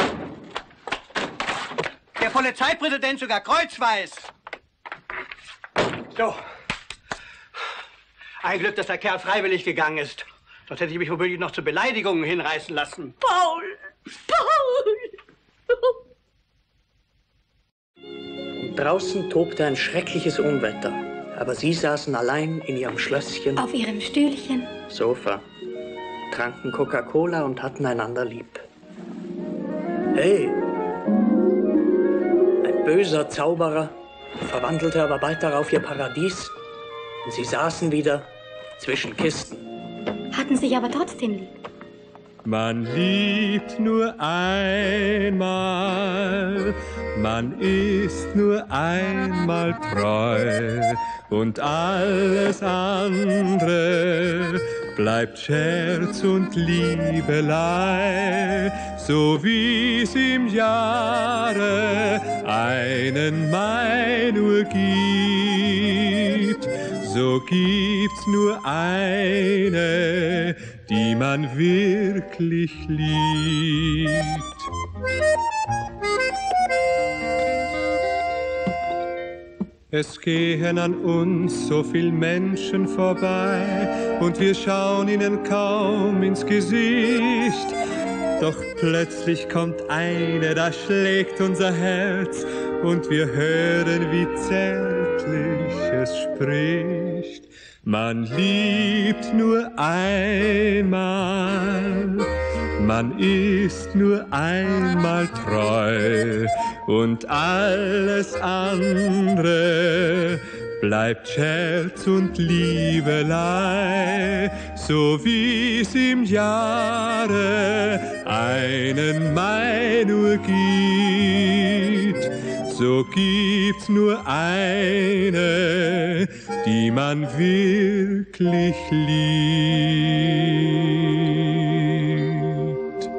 Speaker 1: Der Polizeipräsident sogar kreuzweis. So. Ein Glück, dass der Kerl freiwillig gegangen ist. Sonst hätte ich mich womöglich noch zu Beleidigungen hinreißen lassen.
Speaker 5: Paul!
Speaker 8: Und draußen tobte ein schreckliches Unwetter. Aber sie saßen allein in ihrem Schlösschen.
Speaker 6: Auf ihrem Stühlchen.
Speaker 8: Sofa. Tranken Coca-Cola und hatten einander lieb. Hey! Ein böser Zauberer verwandelte aber bald darauf ihr Paradies. Und sie saßen wieder zwischen Kisten.
Speaker 6: Hatten sich aber trotzdem lieb.
Speaker 11: Man liebt nur einmal, man ist nur einmal treu und alles andere bleibt Scherz und Liebelei, so wie's im Jahre einen Mai nur gibt. So gibt's nur eine, die man wirklich liebt. Es gehen an uns so viel Menschen vorbei und wir schauen ihnen kaum ins Gesicht. Doch plötzlich kommt eine, da schlägt unser Herz und wir hören, wie zärtlich es spricht. Man liebt nur einmal, man ist nur einmal treu und alles andere bleibt Scherz und Liebelei, so wie's im Jahre einen Mai nur gibt. So gibt's nur eine, die man wirklich liebt.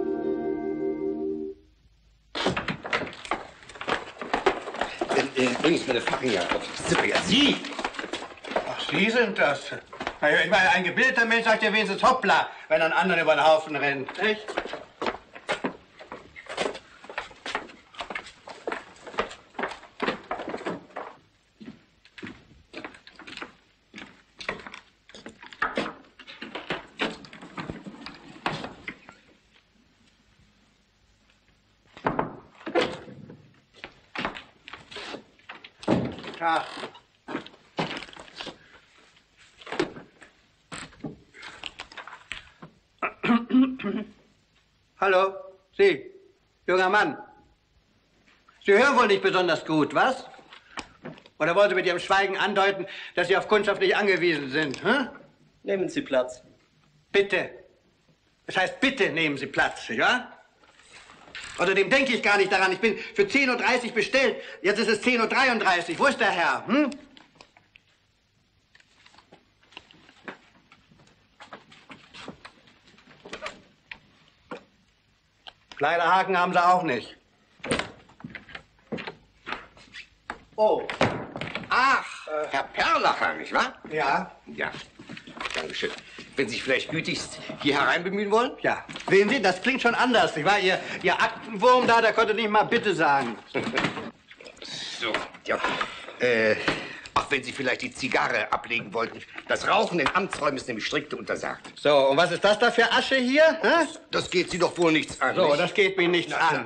Speaker 7: Bring ich mir eine Fackeljagd auf. Ja, Sie!
Speaker 1: Ach, Sie sind das. Ich meine, ein gebildeter Mensch sagt ja wenigstens hoppla, wenn er einen anderen über den Haufen rennt, nicht? Ja. Hallo, Sie, junger Mann. Sie hören wohl nicht besonders gut, was? Oder wollen Sie mit Ihrem Schweigen andeuten, dass Sie auf Kundschaft nicht angewiesen sind? Hm?
Speaker 10: Nehmen Sie Platz.
Speaker 1: Bitte. Das heißt, bitte nehmen Sie Platz, nicht wahr? Außerdem denke ich gar nicht daran. Ich bin für 10:30 Uhr bestellt. Jetzt ist es 10:33 Uhr. Wo ist der Herr? Hm? Kleiderhaken haben Sie auch nicht. Oh.
Speaker 7: Ach, Herr Perlacher, nicht wahr?
Speaker 1: Ja.
Speaker 7: Ja, dankeschön. Wenn Sie sich vielleicht gütigst hier herein bemühen wollen?
Speaker 1: Ja. Sehen Sie, das klingt schon anders, nicht wahr? Ihr Aktenwurm da, der konnte nicht mal bitte sagen.
Speaker 7: So, ja. Ach, wenn Sie vielleicht die Zigarre ablegen wollten. Das Rauchen in Amtsräumen ist nämlich strikt untersagt.
Speaker 1: So, und was ist das da für Asche hier? Hä?
Speaker 7: Das geht Sie doch wohl nichts an.
Speaker 1: So,
Speaker 7: nicht?
Speaker 1: das geht mir nichts an.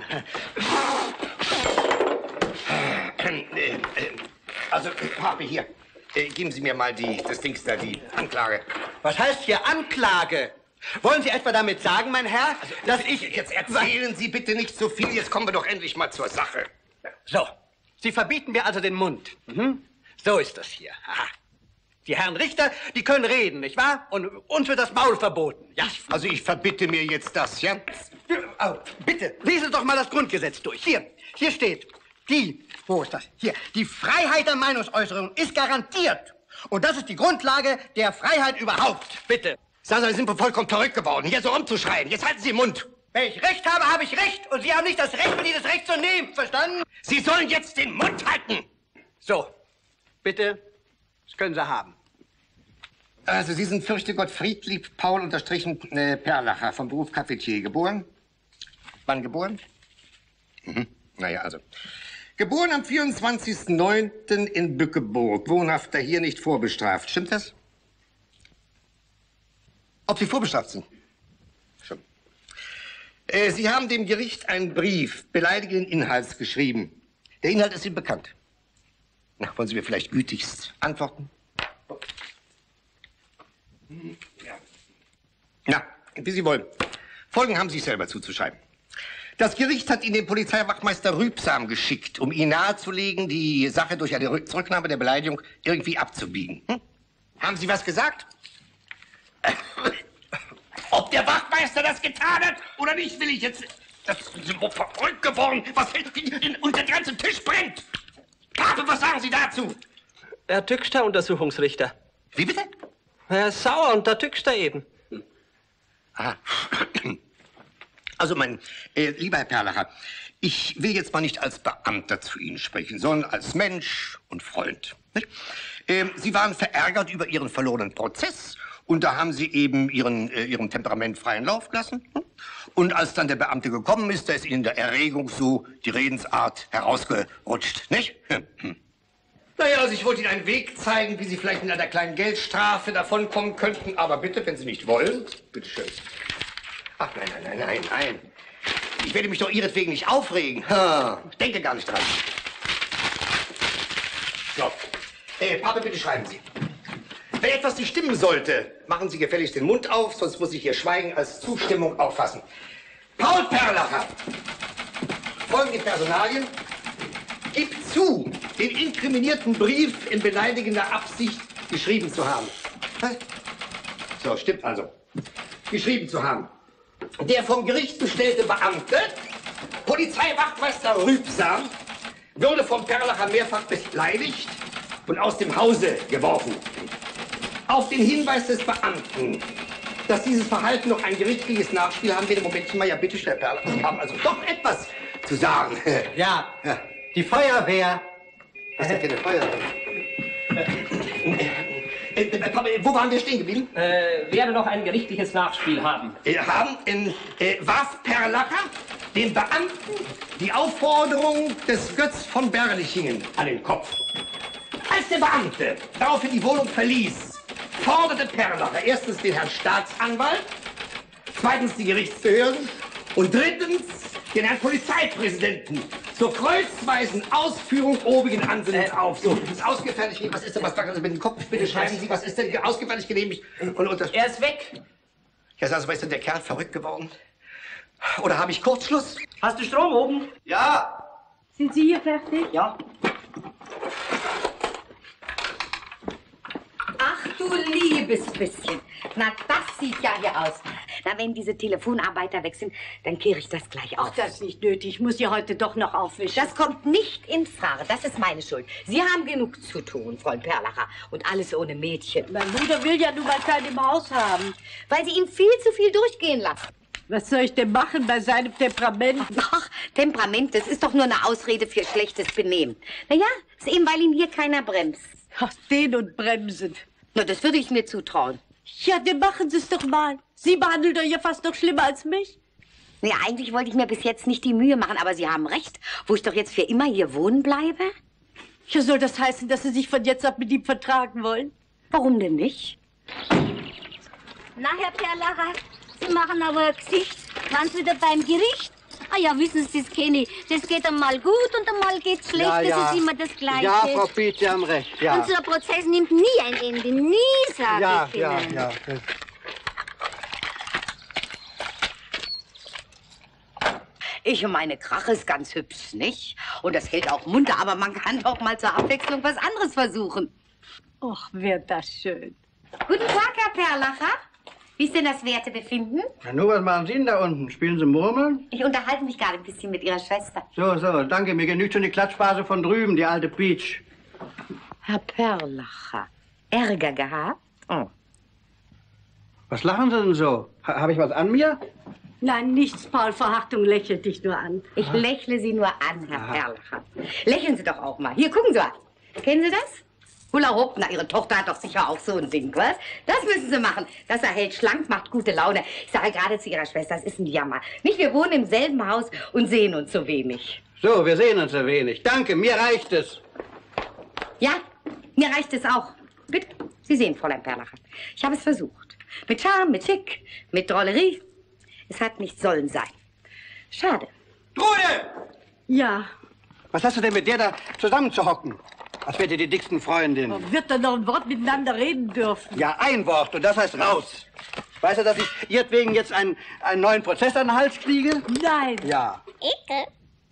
Speaker 7: Also, Pape, hier. Geben Sie mir mal das Dings da, die Anklage.
Speaker 1: Was heißt hier Anklage? Wollen Sie etwa damit sagen, mein Herr, dass ich...
Speaker 7: Jetzt erzählen Sie bitte nicht so viel, jetzt kommen wir doch endlich mal zur Sache.
Speaker 1: So, Sie verbieten mir also den Mund. Mhm. So ist das hier. Aha. Die Herren Richter, die können reden, nicht wahr? Und uns wird das Maul verboten. Ja.
Speaker 7: Also ich verbitte mir jetzt das, ja?
Speaker 1: Oh, bitte, lesen Sie doch mal das Grundgesetz durch. Hier steht, wo ist das? Hier, die Freiheit der Meinungsäußerung ist garantiert. Und das ist die Grundlage der Freiheit überhaupt. Bitte.
Speaker 7: Sasa, Sie sind vollkommen verrückt geworden, hier so rumzuschreien. Jetzt halten Sie den Mund.
Speaker 1: Wenn ich Recht habe, habe ich Recht. Und Sie haben nicht das Recht, mir dieses Recht zu nehmen. Verstanden?
Speaker 7: Sie sollen jetzt den Mund halten.
Speaker 1: So, bitte, das können Sie haben.
Speaker 7: Also, Sie sind Fürchte Gott Friedlieb Paul unterstrichen Perlacher, vom Beruf Cafetier. Geboren? Wann geboren? Mhm. Naja, also. Geboren am 24.09. in Bückeburg. Wohnhafter hier, nicht vorbestraft. Stimmt das? Ob Sie vorbestraft sind? Schon. Sie haben dem Gericht einen Brief beleidigenden Inhalts geschrieben. Der Inhalt ist Ihnen bekannt. Na, wollen Sie mir vielleicht gütigst antworten? Ja. Na, wie Sie wollen. Folgen haben Sie sich selber zuzuschreiben. Das Gericht hat Ihnen den Polizeiwachtmeister Rübsam geschickt, um Ihnen nahezulegen, die Sache durch eine Zurücknahme der Beleidigung irgendwie abzubiegen. Hm? Haben Sie was gesagt? Ob der Wachtmeister das getan hat oder nicht, will ich jetzt... Das ist verrückt geworden, was unter den ganzen Tisch brennt. Pape, was sagen Sie dazu?
Speaker 10: Herr Tückster, Untersuchungsrichter.
Speaker 7: Wie bitte?
Speaker 10: Herr Sauer und der Tückster eben.
Speaker 7: Aha. Also, mein lieber Herr Perlacher, ich will jetzt mal nicht als Beamter zu Ihnen sprechen, sondern als Mensch und Freund. Nicht? Sie waren verärgert über Ihren verlorenen Prozess und da haben Sie eben Ihrem Temperament freien Lauf gelassen. Und als dann der Beamte gekommen ist, da ist Ihnen in der Erregung so die Redensart herausgerutscht, nicht? Naja, also ich wollte Ihnen einen Weg zeigen, wie Sie vielleicht mit einer kleinen Geldstrafe davonkommen könnten, aber bitte, wenn Sie nicht wollen, bitteschön. Ach, nein. Ich werde mich doch Ihretwegen nicht aufregen. Ich denke gar nicht dran. So. Pape, bitte schreiben Sie. Wenn etwas nicht stimmen sollte, machen Sie gefälligst den Mund auf, sonst muss ich Ihr Schweigen als Zustimmung auffassen. Paul Perlacher. Folgende Personalien. Gib zu, den inkriminierten Brief in beleidigender Absicht geschrieben zu haben. So, stimmt also. Geschrieben zu haben. Der vom Gericht bestellte Beamte, Polizeiwachtmeister Rübsam, wurde vom Perlacher mehrfach beleidigt und aus dem Hause geworfen. Auf den Hinweis des Beamten, dass dieses Verhalten noch ein gerichtliches Nachspiel haben wird, Momentchen mal, ja bitte, Herr Perlacher, Sie haben also doch etwas zu sagen.
Speaker 1: Ja, die Feuerwehr.
Speaker 7: Was ist denn für eine Feuerwehr? Wo waren wir stehen geblieben?
Speaker 10: Werde noch ein gerichtliches Nachspiel haben.
Speaker 7: Warf Perlacher dem Beamten die Aufforderung des Götz von Berlichingen an den Kopf. Als der Beamte daraufhin die Wohnung verließ, forderte Perlacher erstens den Herrn Staatsanwalt, zweitens die Gerichtsbehörden und drittens den Herrn Polizeipräsidenten zur kreuzweisen Ausführung obigen Ansinnens auf. So, ist ausgefährlich. Was ist denn, was machen Sie mit dem Kopf? Bitte schreiben Sie, was ist denn ausgefährlich genehmigt? Und das
Speaker 8: Er ist weg.
Speaker 7: Ja, sagen Sie mal, ist denn der Kerl verrückt geworden? Oder habe ich Kurzschluss?
Speaker 8: Hast du Strom oben?
Speaker 1: Ja.
Speaker 5: Sind Sie hier fertig?
Speaker 8: Ja.
Speaker 2: Ach du liebes bisschen. Na, das sieht ja hier aus. Na, wenn diese Telefonarbeiter weg sind, dann kehre ich das gleich auf.
Speaker 5: Ach, das ist nicht nötig. Ich muss ja heute doch noch aufwischen.
Speaker 2: Das kommt nicht in Frage. Das ist meine Schuld. Sie haben genug zu tun, Freund Perlacher. Und alles ohne Mädchen.
Speaker 5: Mein Bruder will ja nun mal keinen im Haus haben.
Speaker 2: Weil Sie ihm viel zu viel durchgehen lassen.
Speaker 5: Was soll ich denn machen bei seinem Temperament?
Speaker 2: Ach, Temperament, das ist doch nur eine Ausrede für schlechtes Benehmen. Naja, ist eben, weil ihn hier keiner bremst.
Speaker 5: Ach, den und bremsen.
Speaker 2: Na, das würde ich mir zutrauen.
Speaker 5: Ja, dann machen Sie es doch mal. Sie behandeln doch ja fast noch schlimmer als mich.
Speaker 2: Nee, eigentlich wollte ich mir bis jetzt nicht die Mühe machen, aber Sie haben recht. Wo ich doch jetzt für immer hier wohnen bleibe?
Speaker 5: Ja, soll das heißen, dass Sie sich von jetzt ab mit ihm vertragen wollen?
Speaker 2: Warum denn nicht?
Speaker 3: Na, Herr Perlacher, Sie machen aber ein Gesicht. Waren Sie wieder beim Gericht? Ah ja, wissen Sie, das kenne ich. Das geht einmal gut und einmal geht's schlecht.
Speaker 1: Ja, ja.
Speaker 3: Das ist immer das Gleiche.
Speaker 1: Ja, Frau Pietsch, Sie haben recht, ja.
Speaker 3: Unser Prozess nimmt nie ein Ende. Nie, sage
Speaker 1: Ja,
Speaker 3: ich
Speaker 1: ja,
Speaker 3: Ihnen.
Speaker 1: ja.
Speaker 2: Ich und meine Krache ist ganz hübsch, nicht? Und das hält auch munter, aber man kann doch mal zur Abwechslung was anderes versuchen.
Speaker 5: Och, wär das schön.
Speaker 2: Guten Tag, Herr Perlacher. Wie ist denn das Wertebefinden?
Speaker 1: Na, nur, was machen Sie denn da unten? Spielen Sie Murmeln?
Speaker 2: Ich unterhalte mich gerade ein bisschen mit Ihrer Schwester.
Speaker 1: So, danke. Mir genügt schon die Klatschphase von drüben, die alte Peach.
Speaker 2: Herr Perlacher, Ärger gehabt? Oh.
Speaker 1: Was lachen Sie denn so? Habe ich was an mir?
Speaker 5: Nein, nichts, Paul. Verhaftung lächelt dich nur an.
Speaker 2: Ich lächle Sie nur an, Herr Perlacher. Lächeln Sie doch auch mal. Hier, gucken Sie mal. Kennen Sie das? Hula Hoop, na, Ihre Tochter hat doch sicher auch so ein Ding, was? Das müssen Sie machen. Das erhält schlank, macht gute Laune. Ich sage gerade zu Ihrer Schwester, es ist ein Jammer. Nicht, wir wohnen im selben Haus und sehen uns so wenig.
Speaker 1: So, wir sehen uns so wenig. Danke, mir reicht es.
Speaker 2: Ja, mir reicht es auch. Bitte, Sie sehen, Fräulein Perlacher. Ich habe es versucht. Mit Charme, mit Schick, mit Drollerie. Es hat nicht sollen sein. Schade.
Speaker 1: Trude!
Speaker 5: Ja.
Speaker 1: Was hast du denn mit der da zusammenzuhocken? Als wärt ihr die dicksten Freundinnen.
Speaker 5: Wird da noch ein Wort miteinander reden dürfen?
Speaker 1: Ja, ein Wort und das heißt raus. Weißt du, dass ich ihretwegen jetzt einen neuen Prozess an den Hals kriege?
Speaker 5: Nein.
Speaker 1: Ja.
Speaker 3: Ecke.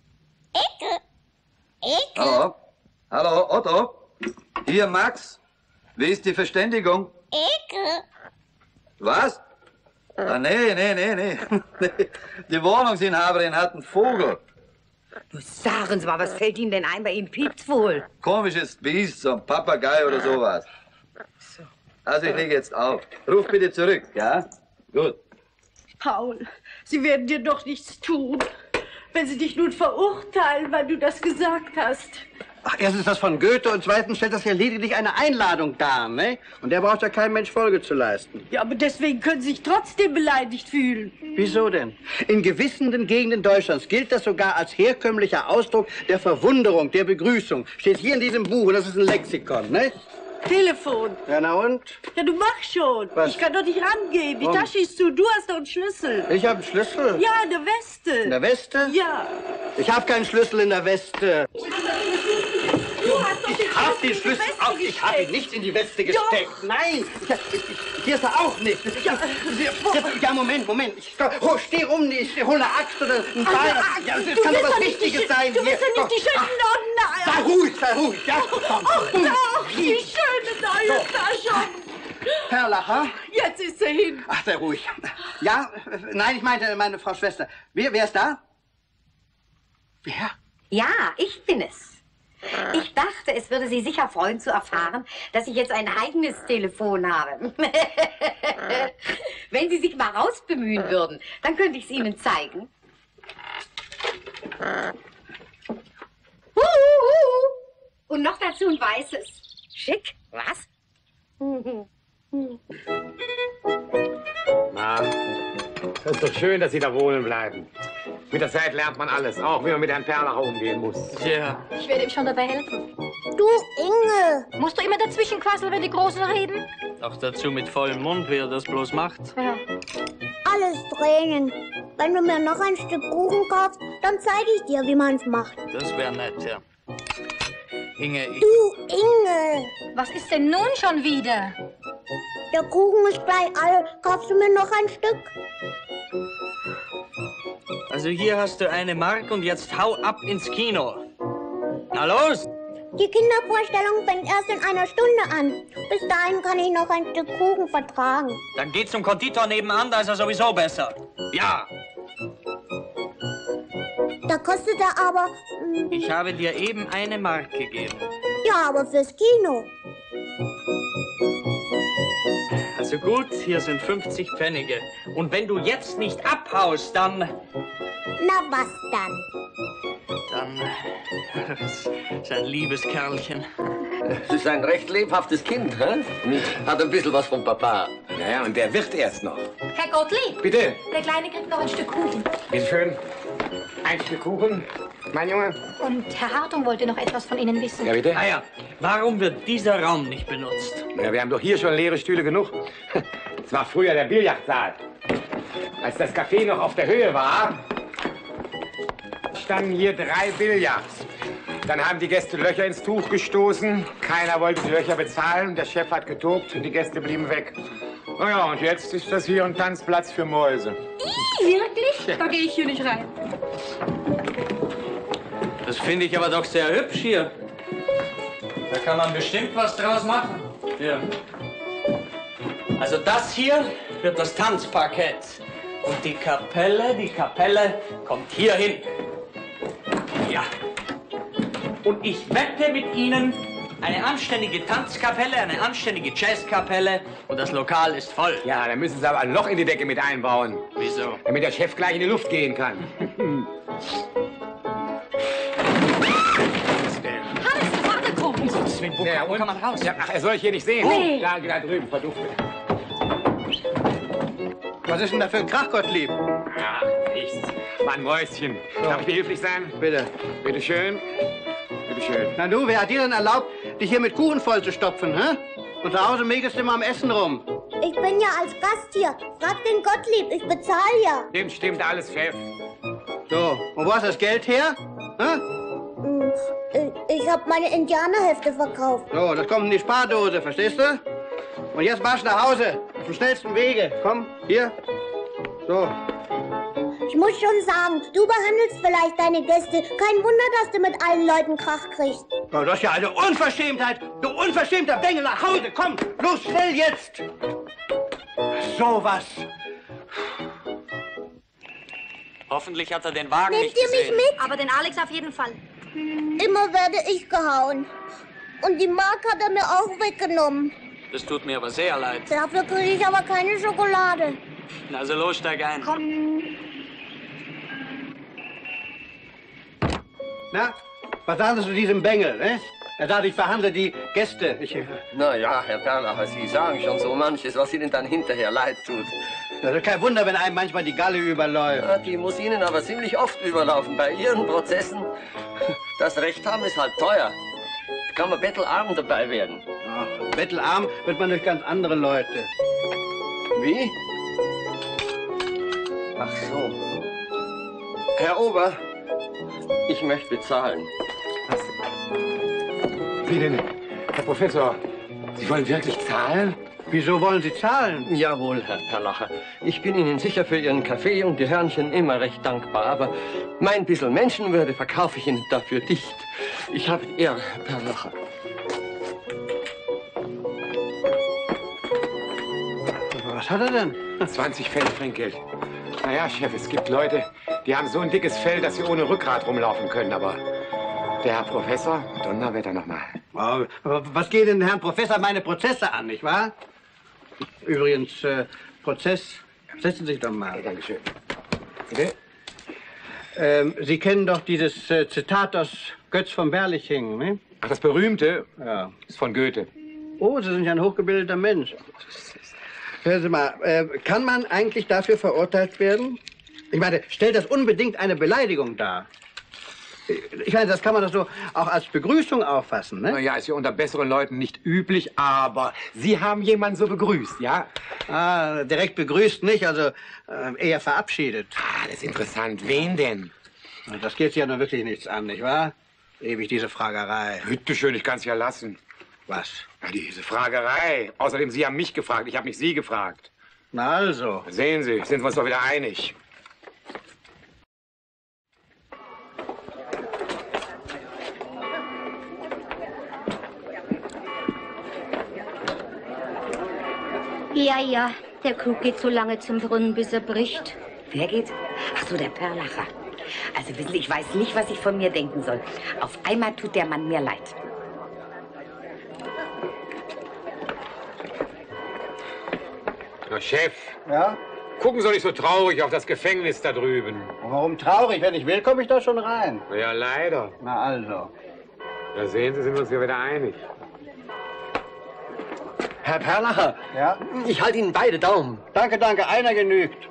Speaker 15: Hallo? Hallo, Otto? Hier, Max. Wie ist die Verständigung?
Speaker 3: Ecke.
Speaker 15: Was? Ah, nee. Die Wohnungsinhaberin hat einen Vogel.
Speaker 2: Nun sagen Sie mal, was fällt Ihnen denn ein? Bei Ihnen piept's wohl.
Speaker 15: Komisches Biest, so ein Papagei oder sowas. Also, ich lege jetzt auf. Ruf bitte zurück, ja? Gut.
Speaker 5: Paul, sie werden dir doch nichts tun, wenn sie dich nun verurteilen, weil du das gesagt hast.
Speaker 1: Ach, erstens ist das von Goethe und zweitens stellt das ja lediglich eine Einladung dar, ne? Und der braucht ja kein Mensch Folge zu leisten.
Speaker 5: Ja, aber deswegen können sie sich trotzdem beleidigt fühlen.
Speaker 1: Wieso denn? In gewissen Gegenden Deutschlands gilt das sogar als herkömmlicher Ausdruck der Verwunderung, der Begrüßung. Steht hier in diesem Buch und das ist ein Lexikon, ne?
Speaker 5: Telefon.
Speaker 1: Ja, na und?
Speaker 5: Ja, du machst schon.
Speaker 1: Was?
Speaker 5: Ich kann doch nicht rangehen. Die
Speaker 1: Warum?
Speaker 5: Tasche ist zu. Du hast doch einen Schlüssel.
Speaker 1: Ich habe einen Schlüssel?
Speaker 5: Ja, in der Weste.
Speaker 1: In der Weste?
Speaker 5: Ja.
Speaker 1: Ich habe keinen Schlüssel in der Weste.
Speaker 5: Du hast doch
Speaker 1: Ich habe den Schlüssel auch. Ich habe ihn nicht in die Weste gesteckt.
Speaker 5: Doch.
Speaker 1: Nein. Hier ist er auch nicht. Ja, Moment. Steh rum, ich hole eine Axt oder ein Beil. Ja, das kann doch was Wichtiges sein.
Speaker 5: Du bist doch nicht die schöne Nonne.
Speaker 1: Sei ruhig. Ja, komm.
Speaker 5: Doch, die schöne neue Tasche.
Speaker 1: Perlacher.
Speaker 5: Jetzt ist sie hin.
Speaker 1: Ach, sei ruhig. Ja, nein, ich meinte meine Frau Schwester. Wer ist da? Wer?
Speaker 2: Ja, ich bin es. Ich dachte, es würde Sie sicher freuen zu erfahren, dass ich jetzt ein eigenes Telefon habe. Wenn Sie sich mal rausbemühen würden, dann könnte ich es Ihnen zeigen. Und noch dazu ein weißes. Schick, was?
Speaker 9: Na, das ist doch schön, dass Sie da wohnen bleiben. Mit der Zeit lernt man alles, auch wie man mit Herrn Perlacher umgehen muss.
Speaker 8: Ja.
Speaker 6: Ich werde ihm schon dabei helfen.
Speaker 3: Du, Inge.
Speaker 6: Musst du immer dazwischen quasseln, wenn die Großen reden?
Speaker 8: Auch dazu mit vollem Mund, wie er das bloß macht.
Speaker 6: Ja.
Speaker 3: Alles Tränen. Wenn du mir noch ein Stück Kuchen kaufst,
Speaker 16: Dann zeige ich dir, wie man's macht.
Speaker 8: Das wäre nett, ja. Inge,
Speaker 16: Du, Inge!
Speaker 6: Was ist denn nun schon wieder?
Speaker 16: Der Kuchen ist gleich alle. Kaufst du mir noch ein Stück?
Speaker 8: Also hier hast du 1 Mark und jetzt hau ab ins Kino. Na los!
Speaker 16: Die Kindervorstellung fängt erst in einer Stunde an. Bis dahin kann ich noch ein Stück Kuchen vertragen.
Speaker 8: Dann geh zum Konditor nebenan, da ist er sowieso besser. Ja!
Speaker 16: Da kostet er aber...
Speaker 8: Ich habe dir eben 1 Mark gegeben.
Speaker 16: Ja, aber fürs Kino.
Speaker 8: Also gut, hier sind 50 Pfennige. Und wenn du jetzt nicht abhaust, dann...
Speaker 16: Na, was dann?
Speaker 8: Dann... Das ist ein liebes Kerlchen.
Speaker 17: Das ist ein recht lebhaftes Kind, hä? Hat ein bisschen was vom Papa.
Speaker 9: Naja, und der wird erst noch.
Speaker 6: Herr Gottlieb!
Speaker 9: Bitte.
Speaker 6: Der Kleine kriegt noch ein Stück Kuchen.
Speaker 9: Bitte schön. Ein Stück Kuchen, mein Junge.
Speaker 6: Und Herr Hartung wollte noch etwas von Ihnen wissen.
Speaker 9: Ja, bitte?
Speaker 8: Naja, warum wird dieser Raum nicht benutzt?
Speaker 9: Ja, wir haben doch hier schon leere Stühle genug. Das war früher der Billardsaal. Als das Café noch auf der Höhe war, standen hier 3 Billards. Dann haben die Gäste Löcher ins Tuch gestoßen. Keiner wollte die Löcher bezahlen. Der Chef hat getobt und die Gäste blieben weg. Naja, und jetzt ist das hier ein Tanzplatz für Mäuse.
Speaker 6: Wirklich?
Speaker 9: Ja.
Speaker 6: Da gehe ich hier nicht rein.
Speaker 8: Das finde ich aber doch sehr hübsch hier. Da kann man bestimmt was draus machen. Hier. Also das hier wird das Tanzparkett. Und die Kapelle kommt hier hin. Ja. Und ich wette mit Ihnen, eine anständige Tanzkapelle, eine anständige Jazzkapelle und das Lokal ist voll.
Speaker 9: Ja, dann müssen Sie aber ein Loch in die Decke mit einbauen.
Speaker 8: Wieso?
Speaker 9: Damit der Chef gleich in die Luft gehen kann.
Speaker 6: Hannes, warte, komm!
Speaker 9: Ja,
Speaker 8: Wo kann man raus?
Speaker 9: Ja, ach, er soll ich hier nicht sehen.
Speaker 6: Nee.
Speaker 9: Da drüben, verduftet.
Speaker 1: Was ist denn da für ein Krach, Gottlieb?
Speaker 9: Ach, nichts. War ein Mäuschen. Darf ich dir hilflich sein?
Speaker 1: Bitte.
Speaker 9: Bitte schön. Bitte schön.
Speaker 1: Na du, wer hat dir denn erlaubt, dich hier mit Kuchen vollzustopfen, hä? Und zu Hause mägelst du immer am Essen rum.
Speaker 16: Ich bin ja als Gast hier. Frag den Gottlieb, ich bezahle ja.
Speaker 9: Stimmt alles, Chef.
Speaker 1: So, und wo hast du das Geld her? Hä?
Speaker 16: Ich habe meine Indianerhefte verkauft.
Speaker 1: So, das kommt in die Spardose, verstehst du? Und jetzt marsch nach Hause, auf dem schnellsten Wege. Komm, hier. So.
Speaker 16: Ich muss schon sagen, du behandelst vielleicht deine Gäste. Kein Wunder, dass du mit allen Leuten Krach kriegst.
Speaker 1: Oh, das ist ja eine Unverschämtheit. Du unverschämter Bengel, nach Hause. Komm, los, schnell jetzt. So was.
Speaker 8: Hoffentlich hat er den Wagen
Speaker 16: Nehmt
Speaker 8: nicht
Speaker 16: ihr mich
Speaker 8: gesehen.
Speaker 16: mit?
Speaker 6: Aber den Alex auf jeden Fall.
Speaker 16: Immer werde ich gehauen. Und die Mark hat er mir auch weggenommen.
Speaker 8: Das tut mir aber sehr leid.
Speaker 16: Dafür kriege ich aber keine Schokolade.
Speaker 8: Also los, steig ein.
Speaker 6: Komm.
Speaker 1: Na, was sagen Sie zu diesem Bengel, ne? Er sagt, ich verhandle die Gäste.
Speaker 17: Na ja, Herr Perlacher, Sie sagen schon so manches, was Ihnen dann hinterher leid tut.
Speaker 1: Das ist kein Wunder, wenn einem manchmal die Galle überläuft.
Speaker 17: Ja, die muss Ihnen aber ziemlich oft überlaufen. Bei Ihren Prozessen, das Recht haben ist halt teuer. Da kann man bettelarm dabei werden.
Speaker 1: Ach, bettelarm wird man durch ganz andere Leute.
Speaker 17: Wie? Ach so. Herr Ober, ich möchte bezahlen.
Speaker 9: Wie denn, Herr Professor? Sie wollen wirklich zahlen?
Speaker 1: Wieso wollen Sie zahlen?
Speaker 17: Jawohl, Herr Perlacher. Ich bin Ihnen sicher für Ihren Kaffee und die Hörnchen immer recht dankbar. Aber mein bisschen Menschenwürde verkaufe ich Ihnen dafür dicht. Ich habe Ehre, Herr Perlacher.
Speaker 1: Was hat er denn?
Speaker 9: 20 Pfennig Trinkgeld. Naja, Chef, es gibt Leute, die haben so ein dickes Fell, dass sie ohne Rückgrat rumlaufen können. Aber der Herr Professor, Donnerwetter nochmal.
Speaker 1: Oh, was geht den Herrn Professor meine Prozesse an, nicht wahr? Übrigens, Prozess, setzen Sie sich doch mal.
Speaker 9: Ja, Dankeschön. Bitte?
Speaker 1: Sie kennen doch dieses Zitat aus Götz von Berlichingen, ne?
Speaker 9: Ach, das berühmte?
Speaker 1: Ja.
Speaker 9: Ist von Goethe.
Speaker 1: Oh, Sie sind ja ein hochgebildeter Mensch. Hören Sie mal, kann man eigentlich dafür verurteilt werden? Ich meine, stellt das unbedingt eine Beleidigung dar? Ich meine, das kann man doch so auch als Begrüßung auffassen, ne?
Speaker 9: Naja, ist ja unter besseren Leuten nicht üblich, aber Sie haben jemanden so begrüßt, ja?
Speaker 1: Direkt begrüßt nicht, also eher verabschiedet.
Speaker 9: Das ist interessant. Wen denn?
Speaker 1: Das geht Sie ja nun wirklich nichts an, nicht wahr? Ewig diese Fragerei.
Speaker 9: Bitte schön, ich kann es ja lassen.
Speaker 1: Was?
Speaker 9: Ja, diese Fragerei. Außerdem, Sie haben mich gefragt, ich habe nicht Sie gefragt.
Speaker 1: Na also.
Speaker 9: Sehen Sie, sind wir uns doch wieder einig.
Speaker 3: Ja, der Krug geht so lange zum Brunnen, bis er bricht.
Speaker 2: Wer geht? Ach so, der Perlacher. Also wissen Sie, ich weiß nicht, was ich von mir denken soll. Auf einmal tut der Mann mir leid.
Speaker 9: Na, Chef.
Speaker 1: Ja?
Speaker 9: Gucken Sie doch nicht so traurig auf das Gefängnis da drüben.
Speaker 1: Warum traurig? Wenn ich will, komme ich da schon rein.
Speaker 9: Na ja, leider.
Speaker 1: Na also.
Speaker 9: Da sehen Sie, sind wir uns ja wieder einig.
Speaker 17: Herr Perlacher,
Speaker 1: ja?
Speaker 17: Ich halte Ihnen beide Daumen.
Speaker 1: Danke, danke, einer genügt.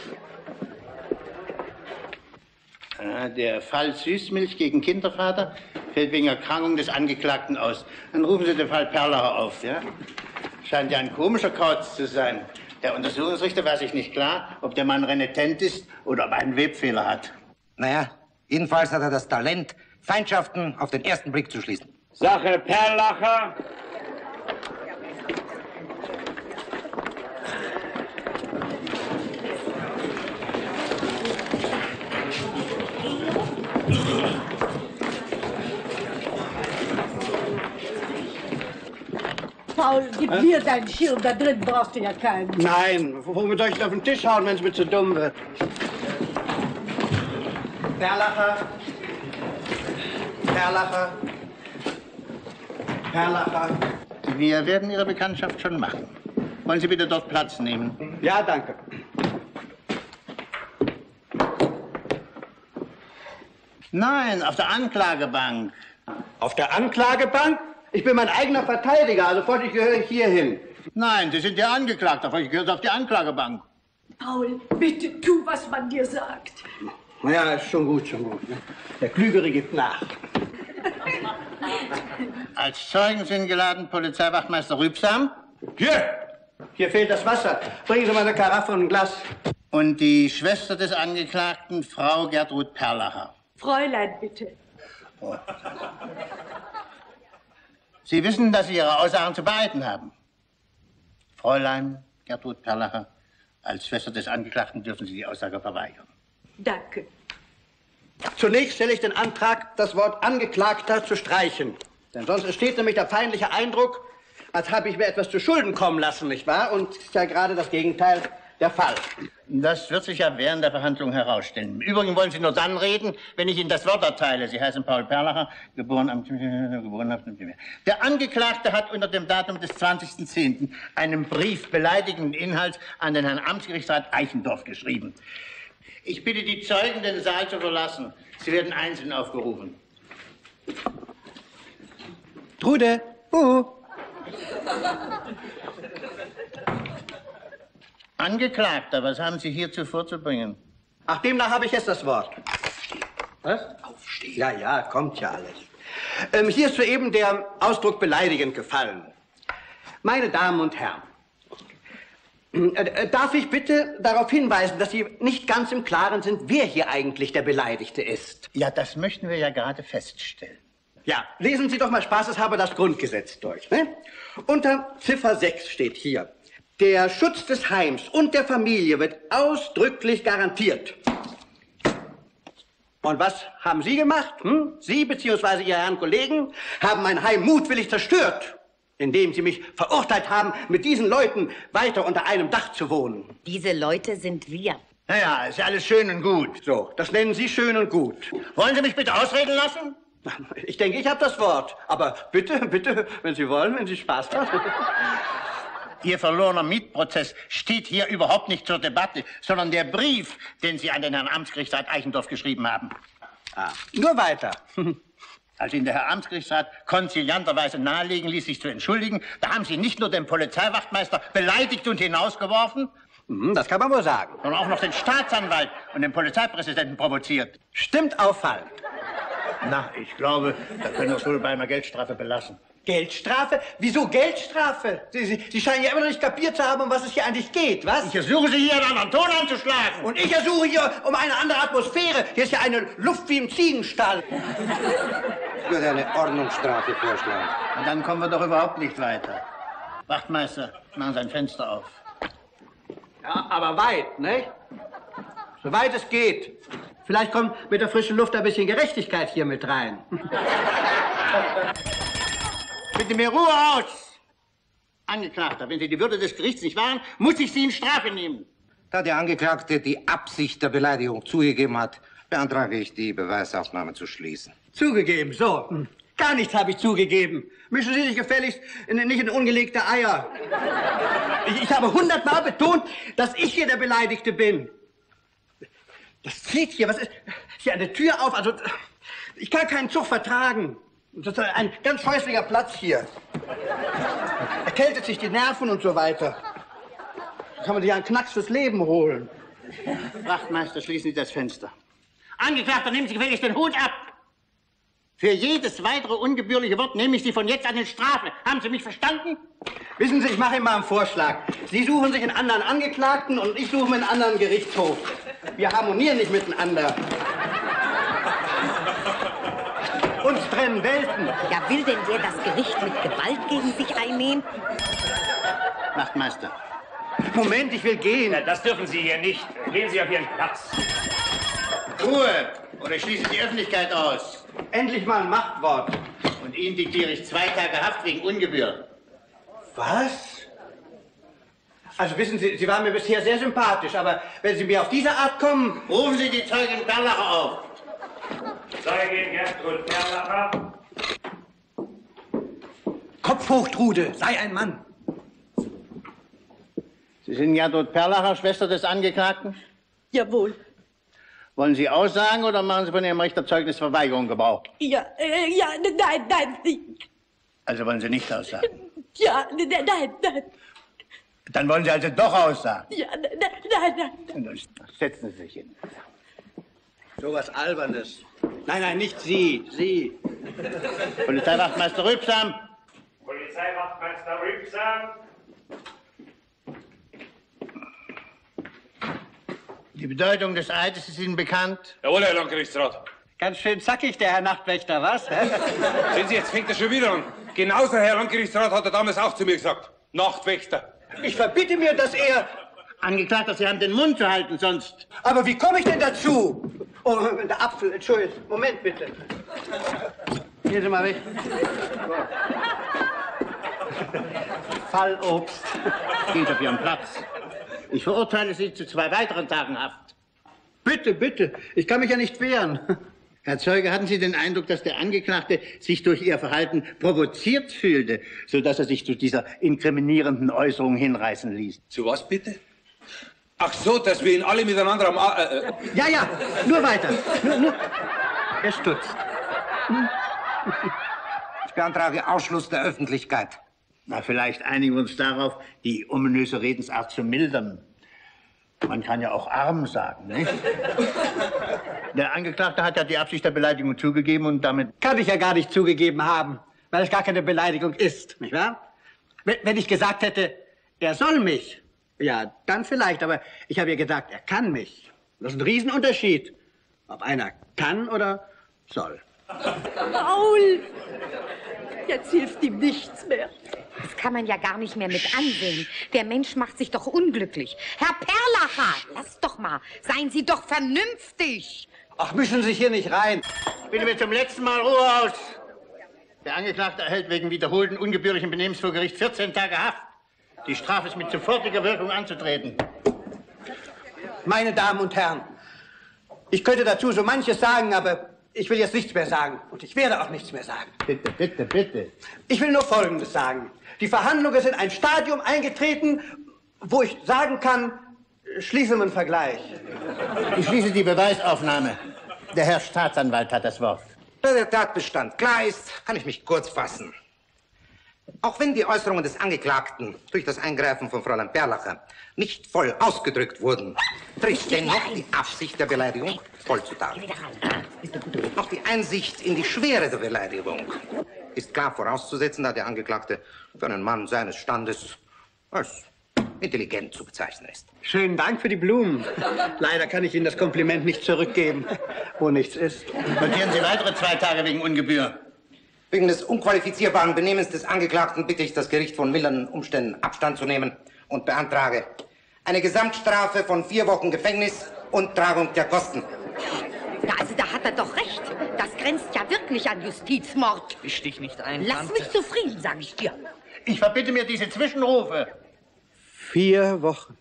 Speaker 12: Der Fall Süßmilch gegen Kindervater fällt wegen Erkrankung des Angeklagten aus. Dann rufen Sie den Fall Perlacher auf, ja? Scheint ja ein komischer Kauz zu sein. Der Untersuchungsrichter war sich nicht klar, ob der Mann renitent ist oder ob er einen Webfehler hat.
Speaker 7: Naja, jedenfalls hat er das Talent, Feindschaften auf den ersten Blick zu schließen.
Speaker 9: Sache Perlacher.
Speaker 5: Paul, gib mir deinen Schirm, da drin brauchst du ja keinen.
Speaker 1: Nein, womit soll ich denn auf den Tisch hauen, wenn es mir zu dumm wird? Perlacher. Perlacher. Perlacher.
Speaker 12: Wir werden Ihre Bekanntschaft schon machen. Wollen Sie bitte dort Platz nehmen?
Speaker 1: Ja, danke.
Speaker 12: Nein, auf der Anklagebank.
Speaker 1: Auf der Anklagebank? Ich bin mein eigener Verteidiger, also ich gehöre hier hin.
Speaker 12: Nein, Sie sind der Angeklagte, ich gehöre auf die Anklagebank.
Speaker 5: Paul, bitte tu, was man dir sagt.
Speaker 1: Na ja, ist schon gut, schon gut. Ne? Der Klügere gibt nach.
Speaker 12: Als Zeugen sind geladen Polizeiwachtmeister Rübsam.
Speaker 1: Hier! Hier fehlt das Wasser. Bringen Sie mal eine Karaffe und ein Glas.
Speaker 12: Und die Schwester des Angeklagten, Frau Gertrud Perlacher.
Speaker 5: Fräulein, bitte.
Speaker 12: Oh. Sie wissen, dass Sie Ihre Aussagen zu behalten haben. Fräulein Gertrud Perlacher, als Schwester des Angeklagten dürfen Sie die Aussage verweigern.
Speaker 5: Danke.
Speaker 1: Zunächst stelle ich den Antrag, das Wort Angeklagter zu streichen. Denn sonst entsteht nämlich der peinliche Eindruck, als habe ich mir etwas zu Schulden kommen lassen, nicht wahr? Und ist ja gerade das Gegenteil der Fall.
Speaker 12: Das wird sich ja während der Verhandlung herausstellen. Im Übrigen wollen Sie nur dann reden, wenn ich Ihnen das Wort erteile. Sie heißen Paul Perlacher, geboren am... Der Angeklagte hat unter dem Datum des 20.10. einen Brief beleidigenden Inhalts an den Herrn Amtsgerichtsrat Eichendorff geschrieben. Ich bitte die Zeugen, den Saal zu verlassen. Sie werden einzeln aufgerufen.
Speaker 1: Trude,
Speaker 12: Angeklagter, was haben Sie hierzu vorzubringen?
Speaker 1: Ach, demnach habe ich jetzt das Wort. Was? Aufstehen. Ja, ja, kommt ja alles. Hier ist soeben der Ausdruck beleidigend gefallen. Meine Damen und Herren, darf ich bitte darauf hinweisen, dass Sie nicht ganz im Klaren sind, wer hier eigentlich der Beleidigte ist?
Speaker 12: Ja, das möchten wir ja gerade feststellen.
Speaker 1: Ja, lesen Sie doch mal spaßeshalber das Grundgesetz durch. Ne? Unter Ziffer 6 steht hier: Der Schutz des Heims und der Familie wird ausdrücklich garantiert. Und was haben Sie gemacht? Sie bzw. Ihre Herren Kollegen haben mein Heim mutwillig zerstört, indem Sie mich verurteilt haben, mit diesen Leuten weiter unter einem Dach zu wohnen.
Speaker 2: Diese Leute sind wir.
Speaker 12: Naja, ist ja alles schön und gut.
Speaker 1: So, das nennen Sie schön und gut.
Speaker 12: Wollen Sie mich bitte ausreden lassen?
Speaker 1: Ich denke, ich habe das Wort. Aber bitte, bitte, wenn Sie wollen, wenn Sie Spaß haben.
Speaker 12: Ihr verlorener Mietprozess steht hier überhaupt nicht zur Debatte, sondern der Brief, den Sie an den Herrn Amtsgerichtsrat Eichendorff geschrieben haben.
Speaker 1: Nur weiter.
Speaker 12: Als Ihnen der Herr Amtsgerichtsrat konzilianterweise nahelegen ließ, sich zu entschuldigen, da haben Sie nicht nur den Polizeiwachtmeister beleidigt und hinausgeworfen,
Speaker 1: das kann man wohl sagen,
Speaker 12: sondern auch noch den Staatsanwalt und den Polizeipräsidenten provoziert.
Speaker 1: Stimmt auffallend.
Speaker 12: Na, ich glaube, da können wir es wohl bei einer Geldstrafe belassen.
Speaker 1: Geldstrafe? Wieso Geldstrafe? Sie scheinen ja immer noch nicht kapiert zu haben, um was es hier eigentlich geht, was?
Speaker 12: Ich ersuche Sie hier, einen anderen Ton anzuschlagen.
Speaker 1: Und ich ersuche hier um eine andere Atmosphäre. Hier ist ja eine Luft wie im Ziegenstall.
Speaker 7: Ich würde eine Ordnungsstrafe vorschlagen.
Speaker 12: Und dann kommen wir doch überhaupt nicht weiter. Wachtmeister, machen Sie ein Fenster auf.
Speaker 1: Ja, aber weit, nicht? Soweit es geht. Vielleicht kommt mit der frischen Luft ein bisschen Gerechtigkeit hier mit rein.
Speaker 12: Bitte mir Ruhe aus! Angeklagter, wenn Sie die Würde des Gerichts nicht wahren, muss ich Sie in Strafe nehmen.
Speaker 7: Da der Angeklagte die Absicht der Beleidigung zugegeben hat, beantrage ich, die Beweisaufnahme zu schließen.
Speaker 1: Zugegeben, so. Gar nichts habe ich zugegeben. Mischen Sie sich gefälligst nicht in ungelegte Eier. Ich habe 100-mal betont, dass ich hier der Beleidigte bin. Das zieht hier, was ist hier eine Tür auf? Also, ich kann keinen Zug vertragen. Das ist ein ganz scheußlicher Platz hier. Erkältet sich die Nerven und so weiter. Da kann man sich einen Knacks fürs Leben holen.
Speaker 12: Wachtmeister, schließen Sie das Fenster. Angeklagter, nehmen Sie gefälligst den Hut ab. Für jedes weitere ungebührliche Wort nehme ich Sie von jetzt an in Strafe. Haben Sie mich verstanden?
Speaker 1: Wissen Sie, ich mache Ihnen mal einen Vorschlag. Sie suchen sich einen anderen Angeklagten und ich suche mir einen anderen Gerichtshof. Wir harmonieren nicht miteinander. Uns trennen Welten.
Speaker 2: Ja, will denn der das Gericht mit Gewalt gegen sich einnehmen?
Speaker 12: Wachtmeister.
Speaker 1: Moment, ich will gehen.
Speaker 9: Ja, das dürfen Sie hier nicht. Gehen Sie auf Ihren Platz.
Speaker 12: Ruhe! Oder ich schließe die Öffentlichkeit aus.
Speaker 1: Endlich mal ein Machtwort.
Speaker 12: Und Ihnen diktiere ich 2 Tage Haft wegen Ungebühr.
Speaker 1: Was? Also wissen Sie, Sie waren mir bisher sehr sympathisch, aber wenn Sie mir auf diese Art kommen...
Speaker 12: Rufen Sie die Zeugin Perlacher auf.
Speaker 9: Zeugin Gertrud Perlacher.
Speaker 1: Kopf hoch, Trude, sei ein Mann.
Speaker 12: Sie sind Gertrud Perlacher, Schwester des Angeklagten?
Speaker 5: Jawohl.
Speaker 12: Wollen Sie aussagen oder machen Sie von Ihrem Recht der Zeugnisverweigerung Gebrauch?
Speaker 5: Ja, nein.
Speaker 12: Also wollen Sie nicht aussagen?
Speaker 5: Ja, nein.
Speaker 12: Dann wollen Sie also doch aussagen?
Speaker 5: Ja, nein.
Speaker 12: Setzen Sie sich hin.
Speaker 1: So was Albernes. Nein, nicht Sie, Sie.
Speaker 12: Polizeiwachtmeister Rübsam.
Speaker 9: Polizeiwachtmeister Rübsam.
Speaker 12: Die Bedeutung des Eides ist Ihnen bekannt?
Speaker 14: Jawohl, Herr Landgerichtsrat.
Speaker 1: Ganz schön zackig, der Herr Nachtwächter, was?
Speaker 14: Sehen Sie, jetzt fängt er schon wieder an. Genauso, Herr Landgerichtsrat, hat er damals auch zu mir gesagt. Nachtwächter.
Speaker 1: Ich verbitte mir, dass er...
Speaker 12: Angeklagter, Sie haben den Mund zu halten, sonst...
Speaker 1: Aber wie komme ich denn dazu? Oh, der Apfel, Entschuldigung. Moment, bitte. Gehen Sie mal weg. Fallobst.
Speaker 12: Gehen Sie auf Ihren Platz. Ich verurteile Sie zu 2 weiteren Tagen Haft.
Speaker 1: Bitte. Ich kann mich ja nicht wehren.
Speaker 12: Herr Zeuge, hatten Sie den Eindruck, dass der Angeklagte sich durch Ihr Verhalten provoziert fühlte, sodass er sich zu dieser inkriminierenden Äußerung hinreißen ließ?
Speaker 14: Zu was bitte? Ach so, dass wir ihn alle miteinander am...
Speaker 1: Ja, nur weiter. Nur. Er stutzt.
Speaker 7: Ich beantrage Ausschluss der Öffentlichkeit.
Speaker 12: Na, vielleicht einigen wir uns darauf, die ominöse Redensart zu mildern. Man kann ja auch arm sagen, nicht? Der Angeklagte hat ja die Absicht der Beleidigung zugegeben und damit...
Speaker 1: Kann ich ja gar nicht zugegeben haben, weil es gar keine Beleidigung ist, nicht wahr? Wenn ich gesagt hätte, er soll mich, ja, dann vielleicht, aber ich habe ja gesagt, er kann mich. Das ist ein Riesenunterschied, ob einer kann oder soll.
Speaker 5: Paul, jetzt hilft ihm nichts mehr.
Speaker 2: Das kann man ja gar nicht mehr mit ansehen. Der Mensch macht sich doch unglücklich. Herr Perlacher, lass doch mal. Seien Sie doch vernünftig.
Speaker 1: Ach, mischen Sie sich hier nicht rein.
Speaker 12: Bitte mir zum letzten Mal Ruhe aus. Der Angeklagte erhält wegen wiederholten ungebührlichen Benehmens vor Gericht 14 Tage Haft. Die Strafe ist mit sofortiger Wirkung anzutreten.
Speaker 1: Meine Damen und Herren, ich könnte dazu so manches sagen, aber ich will jetzt nichts mehr sagen. Und ich werde auch nichts mehr sagen.
Speaker 12: Bitte.
Speaker 1: Ich will nur Folgendes sagen. Die Verhandlungen sind ein Stadium eingetreten, wo ich sagen kann, schließen wir einen Vergleich.
Speaker 12: Ich schließe die Beweisaufnahme. Der Herr Staatsanwalt hat das Wort.
Speaker 7: Da der Tatbestand klar ist, kann ich mich kurz fassen. Auch wenn die Äußerungen des Angeklagten durch das Eingreifen von Fräulein Perlacher nicht voll ausgedrückt wurden, tritt dennoch die Absicht der Beleidigung voll zutage. Auch die Einsicht in die Schwere der Beleidigung ist klar vorauszusetzen, da der Angeklagte für einen Mann seines Standes als intelligent zu bezeichnen ist.
Speaker 1: Schönen Dank für die Blumen. Leider kann ich Ihnen das Kompliment nicht zurückgeben, wo nichts ist.
Speaker 12: Notieren Sie weitere 2 Tage wegen Ungebühr.
Speaker 7: Wegen des unqualifizierbaren Benehmens des Angeklagten bitte ich das Gericht von mildernden Umständen Abstand zu nehmen und beantrage eine Gesamtstrafe von 4 Wochen Gefängnis und Tragung der Kosten.
Speaker 2: Ja, also da hat er doch recht. Das grenzt ja wirklich an Justizmord.
Speaker 8: Misch dich nicht ein,
Speaker 2: Lass
Speaker 8: Tante.
Speaker 2: mich zufrieden, sag ich dir.
Speaker 12: Ich verbitte mir diese Zwischenrufe.
Speaker 1: 4 Wochen.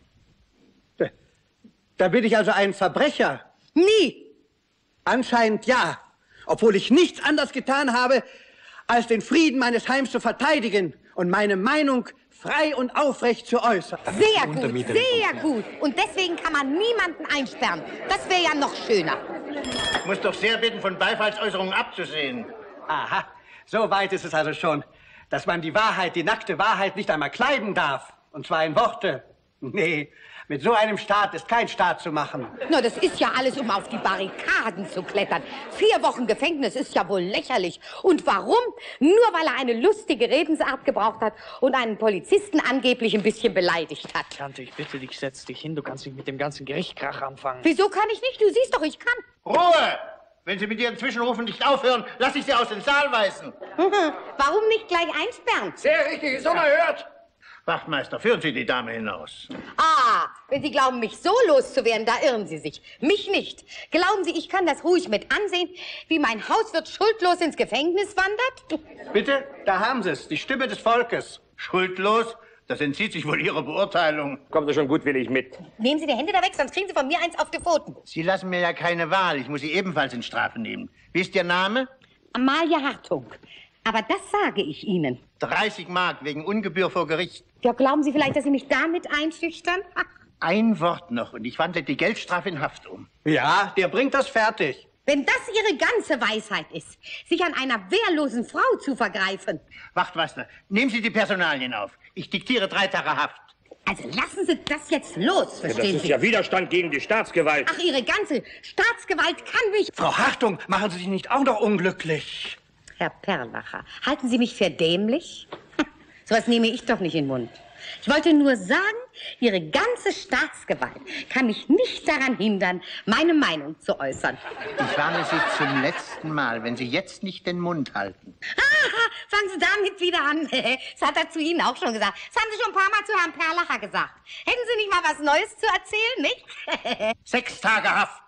Speaker 1: Da bin ich also ein Verbrecher.
Speaker 2: Nie.
Speaker 1: Anscheinend ja. Obwohl ich nichts anderes getan habe, als den Frieden meines Heims zu verteidigen und meine Meinung frei und aufrecht zu äußern.
Speaker 2: Sehr gut, sehr gut. Und deswegen kann man niemanden einsperren. Das wäre ja noch schöner.
Speaker 12: Ich muss doch sehr bitten, von Beifallsäußerungen abzusehen.
Speaker 1: Aha, so weit ist es also schon, dass man die Wahrheit, die nackte Wahrheit nicht einmal kleiden darf. Und zwar in Worte. Nee, mit so einem Staat ist kein Staat zu machen.
Speaker 2: Na, das ist ja alles, um auf die Barrikaden zu klettern. 4 Wochen Gefängnis ist ja wohl lächerlich. Und warum? Nur weil er eine lustige Redensart gebraucht hat und einen Polizisten angeblich ein bisschen beleidigt hat.
Speaker 8: Tante, ich bitte dich, setz dich hin. Du kannst nicht mit dem ganzen Gerichtkrach anfangen.
Speaker 2: Wieso kann ich nicht? Du siehst doch, ich kann.
Speaker 12: Ruhe! Wenn Sie mit Ihren Zwischenrufen nicht aufhören, lasse ich Sie aus dem Saal weisen.
Speaker 2: Warum nicht gleich einsperren?
Speaker 12: Sehr richtig, ist unerhört. Wachtmeister, führen Sie die Dame hinaus.
Speaker 2: Ah, wenn Sie glauben, mich so loszuwerden, da irren Sie sich. Mich nicht. Glauben Sie, ich kann das ruhig mit ansehen, wie mein Hauswirt schuldlos ins Gefängnis wandert?
Speaker 12: Bitte? Da haben Sie es, die Stimme des Volkes. Schuldlos? Das entzieht sich wohl Ihrer Beurteilung.
Speaker 9: Kommt doch schon gutwillig mit.
Speaker 2: Nehmen Sie die Hände da weg, sonst kriegen Sie von mir eins auf die Pfoten.
Speaker 12: Sie lassen mir ja keine Wahl. Ich muss Sie ebenfalls in Strafe nehmen. Wie ist Ihr Name?
Speaker 2: Amalia Hartung. Aber das sage ich Ihnen.
Speaker 12: 30 Mark wegen Ungebühr vor Gericht.
Speaker 2: Ja, glauben Sie vielleicht, dass Sie mich damit einschüchtern?
Speaker 12: Ein Wort noch und ich wandle die Geldstrafe in Haft um.
Speaker 1: Ja, der bringt das fertig.
Speaker 2: Wenn das Ihre ganze Weisheit ist, sich an einer wehrlosen Frau zu vergreifen.
Speaker 12: Wachtmeister, nehmen Sie die Personalien auf. Ich diktiere 3 Tage Haft.
Speaker 2: Also lassen Sie das jetzt los, verstehen
Speaker 9: Das ist
Speaker 2: Sie?
Speaker 9: ja Widerstand gegen die Staatsgewalt.
Speaker 2: Ach, Ihre ganze Staatsgewalt kann mich...
Speaker 1: Frau Hartung, machen Sie sich nicht auch noch unglücklich.
Speaker 2: Herr Perlacher, halten Sie mich für dämlich? Sowas nehme ich doch nicht in den Mund. Ich wollte nur sagen, Ihre ganze Staatsgewalt kann mich nicht daran hindern, meine Meinung zu äußern.
Speaker 12: Ich warne Sie zum letzten Mal, wenn Sie jetzt nicht den Mund halten.
Speaker 2: Aha, fangen Sie damit wieder an. Das hat er zu Ihnen auch schon gesagt. Das haben Sie schon ein paar Mal zu Herrn Perlacher gesagt. Hätten Sie nicht mal was Neues zu erzählen, nicht?
Speaker 12: 6 Tage Haft.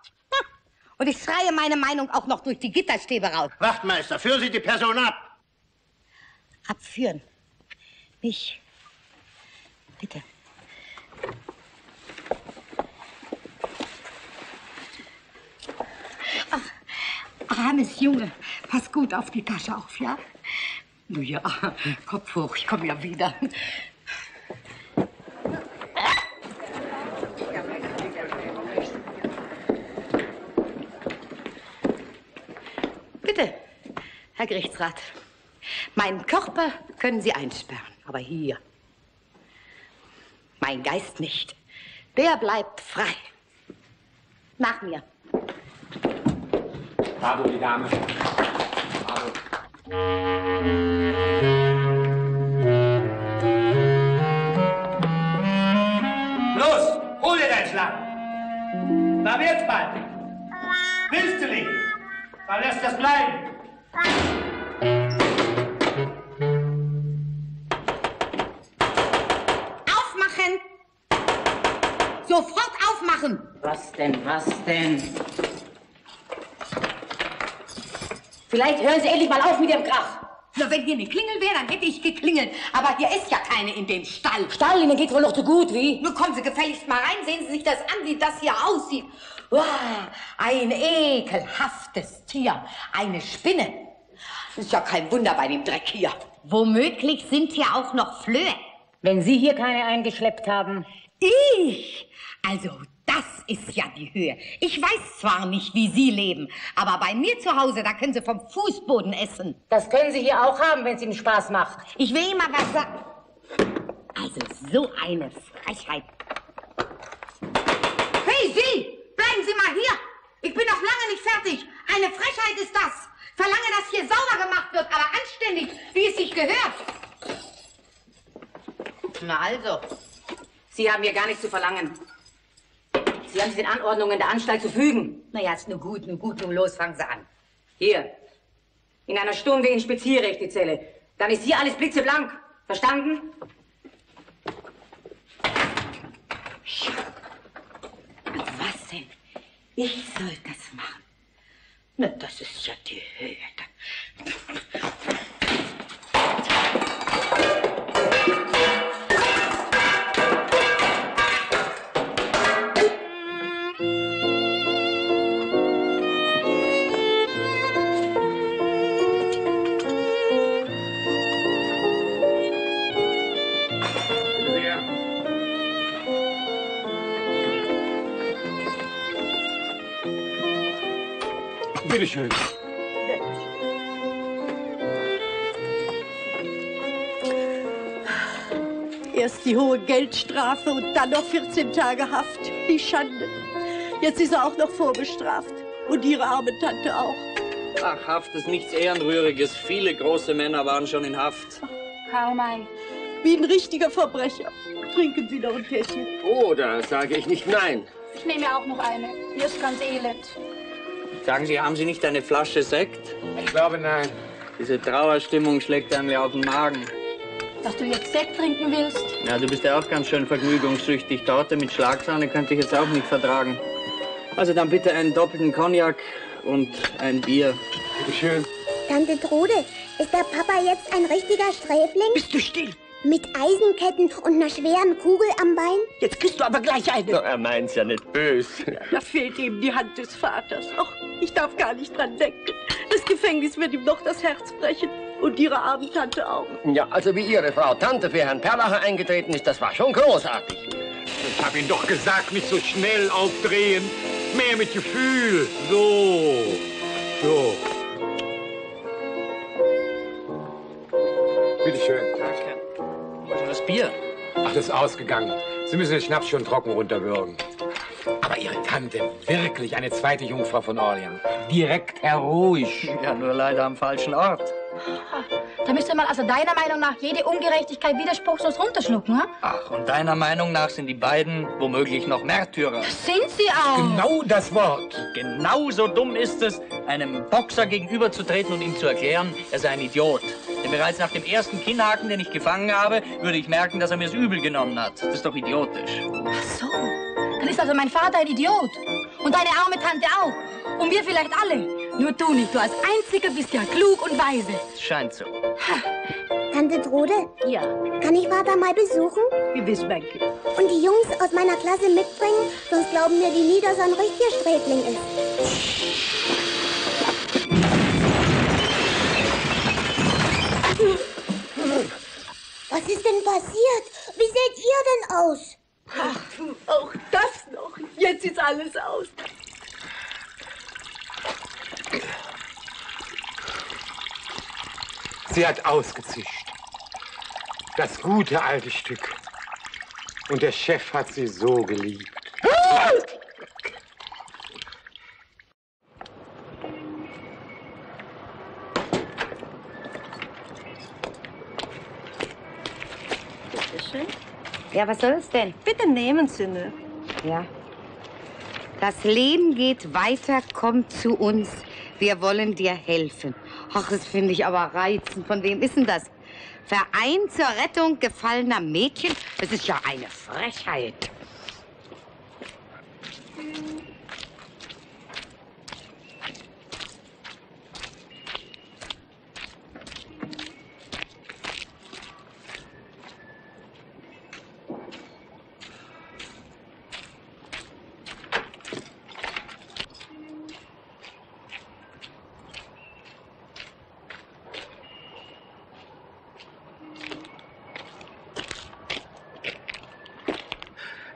Speaker 2: Und ich schreie meine Meinung auch noch durch die Gitterstäbe raus.
Speaker 12: Wachtmeister, führen Sie die Person ab.
Speaker 2: Abführen. Mich. Bitte. Ach, armes Junge, pass gut auf die Tasche auf, ja? Nu ja, Kopf hoch, ich komme ja wieder. Bitte, Herr Gerichtsrat. Meinen Körper können Sie einsperren, aber hier. Mein Geist nicht. Der bleibt frei. Nach mir.
Speaker 9: Bravo, die Dame. Bravo.
Speaker 4: Los, hol dir dein Schlag. Na, wird's bald. Willst du nicht? Dann lass das bleiben.
Speaker 2: Aufmachen! Sofort aufmachen!
Speaker 18: Was denn, was denn?
Speaker 2: Vielleicht hören Sie endlich mal auf mit dem Krach. Na, wenn hier eine Klingel wäre, dann hätte ich geklingelt. Aber hier ist ja keine in dem Stall.
Speaker 18: Stall, Ihnen geht's wohl noch zu gut, wie?
Speaker 2: Nun kommen Sie gefälligst mal rein, sehen Sie sich das an, wie das hier aussieht. Wow, ein ekelhaftes Tier, eine Spinne. Ist ja kein Wunder bei dem Dreck hier. Womöglich sind hier auch noch Flöhe.
Speaker 18: Wenn Sie hier keine eingeschleppt haben.
Speaker 2: Ich? Also, das ist ja die Höhe. Ich weiß zwar nicht, wie Sie leben, aber bei mir zu Hause, da können Sie vom Fußboden essen.
Speaker 18: Das können Sie hier auch haben, wenn es Ihnen Spaß macht.
Speaker 2: Ich will Ihnen mal was sagen. Also, so eine Frechheit. Hey, Sie! Bleiben Sie mal hier! Ich bin noch lange nicht fertig. Eine Frechheit ist das. Verlange, dass hier sauber gemacht wird, aber anständig, wie es sich gehört. Na also.
Speaker 18: Sie haben hier gar nichts zu verlangen. Sie haben sich den Anordnungen der Anstalt zu fügen.
Speaker 2: Na ja, ist nur gut, nun los, fangen Sie an.
Speaker 18: Hier. In einer Stunde inspiziere ich die Zelle. Dann ist hier alles blitzeblank. Verstanden?
Speaker 2: Ja. Was denn? Ich soll das machen? Na, das ist ja die Höhe.
Speaker 9: Bitte schön.
Speaker 5: Erst die hohe Geldstrafe und dann noch 14 Tage Haft. Die Schande. Jetzt ist er auch noch vorbestraft. Und Ihre arme Tante auch.
Speaker 8: Ach, Haft ist nichts Ehrenrühriges. Viele große Männer waren schon in Haft.
Speaker 5: Karl-May. Wie ein richtiger Verbrecher. Trinken Sie noch ein Tässchen.
Speaker 17: Oh, da sage ich nicht nein.
Speaker 6: Ich nehme ja auch noch eine. Mir ist ganz elend.
Speaker 8: Sagen Sie, haben Sie nicht eine Flasche Sekt?
Speaker 9: Ich glaube, nein.
Speaker 8: Diese Trauerstimmung schlägt einem ja auf den Magen.
Speaker 6: Dass du jetzt Sekt trinken willst?
Speaker 8: Ja, du bist ja auch ganz schön vergnügungssüchtig. Torte mit Schlagsahne könnte ich jetzt auch nicht vertragen. Also dann bitte einen doppelten Cognac und ein Bier.
Speaker 9: Bitte schön.
Speaker 16: Tante Trude, ist der Papa jetzt ein richtiger Sträfling?
Speaker 5: Bist du still?
Speaker 16: Mit Eisenketten und einer schweren Kugel am Bein?
Speaker 5: Jetzt kriegst du aber gleich eine.
Speaker 17: No, er meint's ja nicht böse.
Speaker 5: Ja, da fehlt ihm die Hand des Vaters. Ach, ich darf gar nicht dran denken. Das Gefängnis wird ihm noch das Herz brechen. Und Ihre arme Tante auch.
Speaker 17: Ja, also wie Ihre Frau Tante für Herrn Perlacher eingetreten ist, das war schon großartig.
Speaker 9: Ich hab Ihnen doch gesagt, nicht so schnell aufdrehen. Mehr mit Gefühl. So. So. Bitte schön.
Speaker 8: Danke. Wo ist denn das Bier?
Speaker 9: Ach, das ist ausgegangen. Sie müssen den Schnaps schon trocken runterwürgen. Aber Ihre Tante, wirklich eine zweite Jungfrau von Orleans. Direkt heroisch.
Speaker 8: Ja, nur leider am falschen Ort.
Speaker 6: Da müsste man also deiner Meinung nach jede Ungerechtigkeit widerspruchslos runterschlucken, ha?
Speaker 8: Ach, und deiner Meinung nach sind die beiden womöglich noch Märtyrer?
Speaker 6: Sind sie auch?
Speaker 9: Genau das Wort.
Speaker 8: Genauso dumm ist es, einem Boxer gegenüberzutreten und ihm zu erklären, er sei ein Idiot. Denn bereits nach dem ersten Kinnhaken, den ich gefangen habe, würde ich merken, dass er mir's übel genommen hat. Das ist doch idiotisch.
Speaker 6: Ach so. Dann ist also mein Vater ein Idiot. Und deine arme Tante auch. Und wir vielleicht alle. Nur du nicht. Du als Einziger bist ja klug und weise.
Speaker 8: Scheint so.
Speaker 16: Tante Trude?
Speaker 5: Ja.
Speaker 16: Kann ich Vater mal besuchen?
Speaker 5: Gewiss, mein Kind.
Speaker 16: Und die Jungs aus meiner Klasse mitbringen? Sonst glauben mir die nie, dass er ein richtiger Sträfling ist. Was ist denn passiert? Wie seht ihr denn aus?
Speaker 5: Ach, auch das noch. Jetzt ist alles aus.
Speaker 9: Sie hat ausgezischt. Das gute alte Stück. Und der Chef hat sie so geliebt.
Speaker 5: Bitteschön.
Speaker 2: Ja, was soll es denn?
Speaker 5: Bitte nehmen Sie ne.
Speaker 2: Ja. Das Leben geht weiter, komm zu uns. Wir wollen dir helfen. Ach, das finde ich aber reizend. Von wem ist denn das? Verein zur Rettung gefallener Mädchen? Das ist ja eine Frechheit.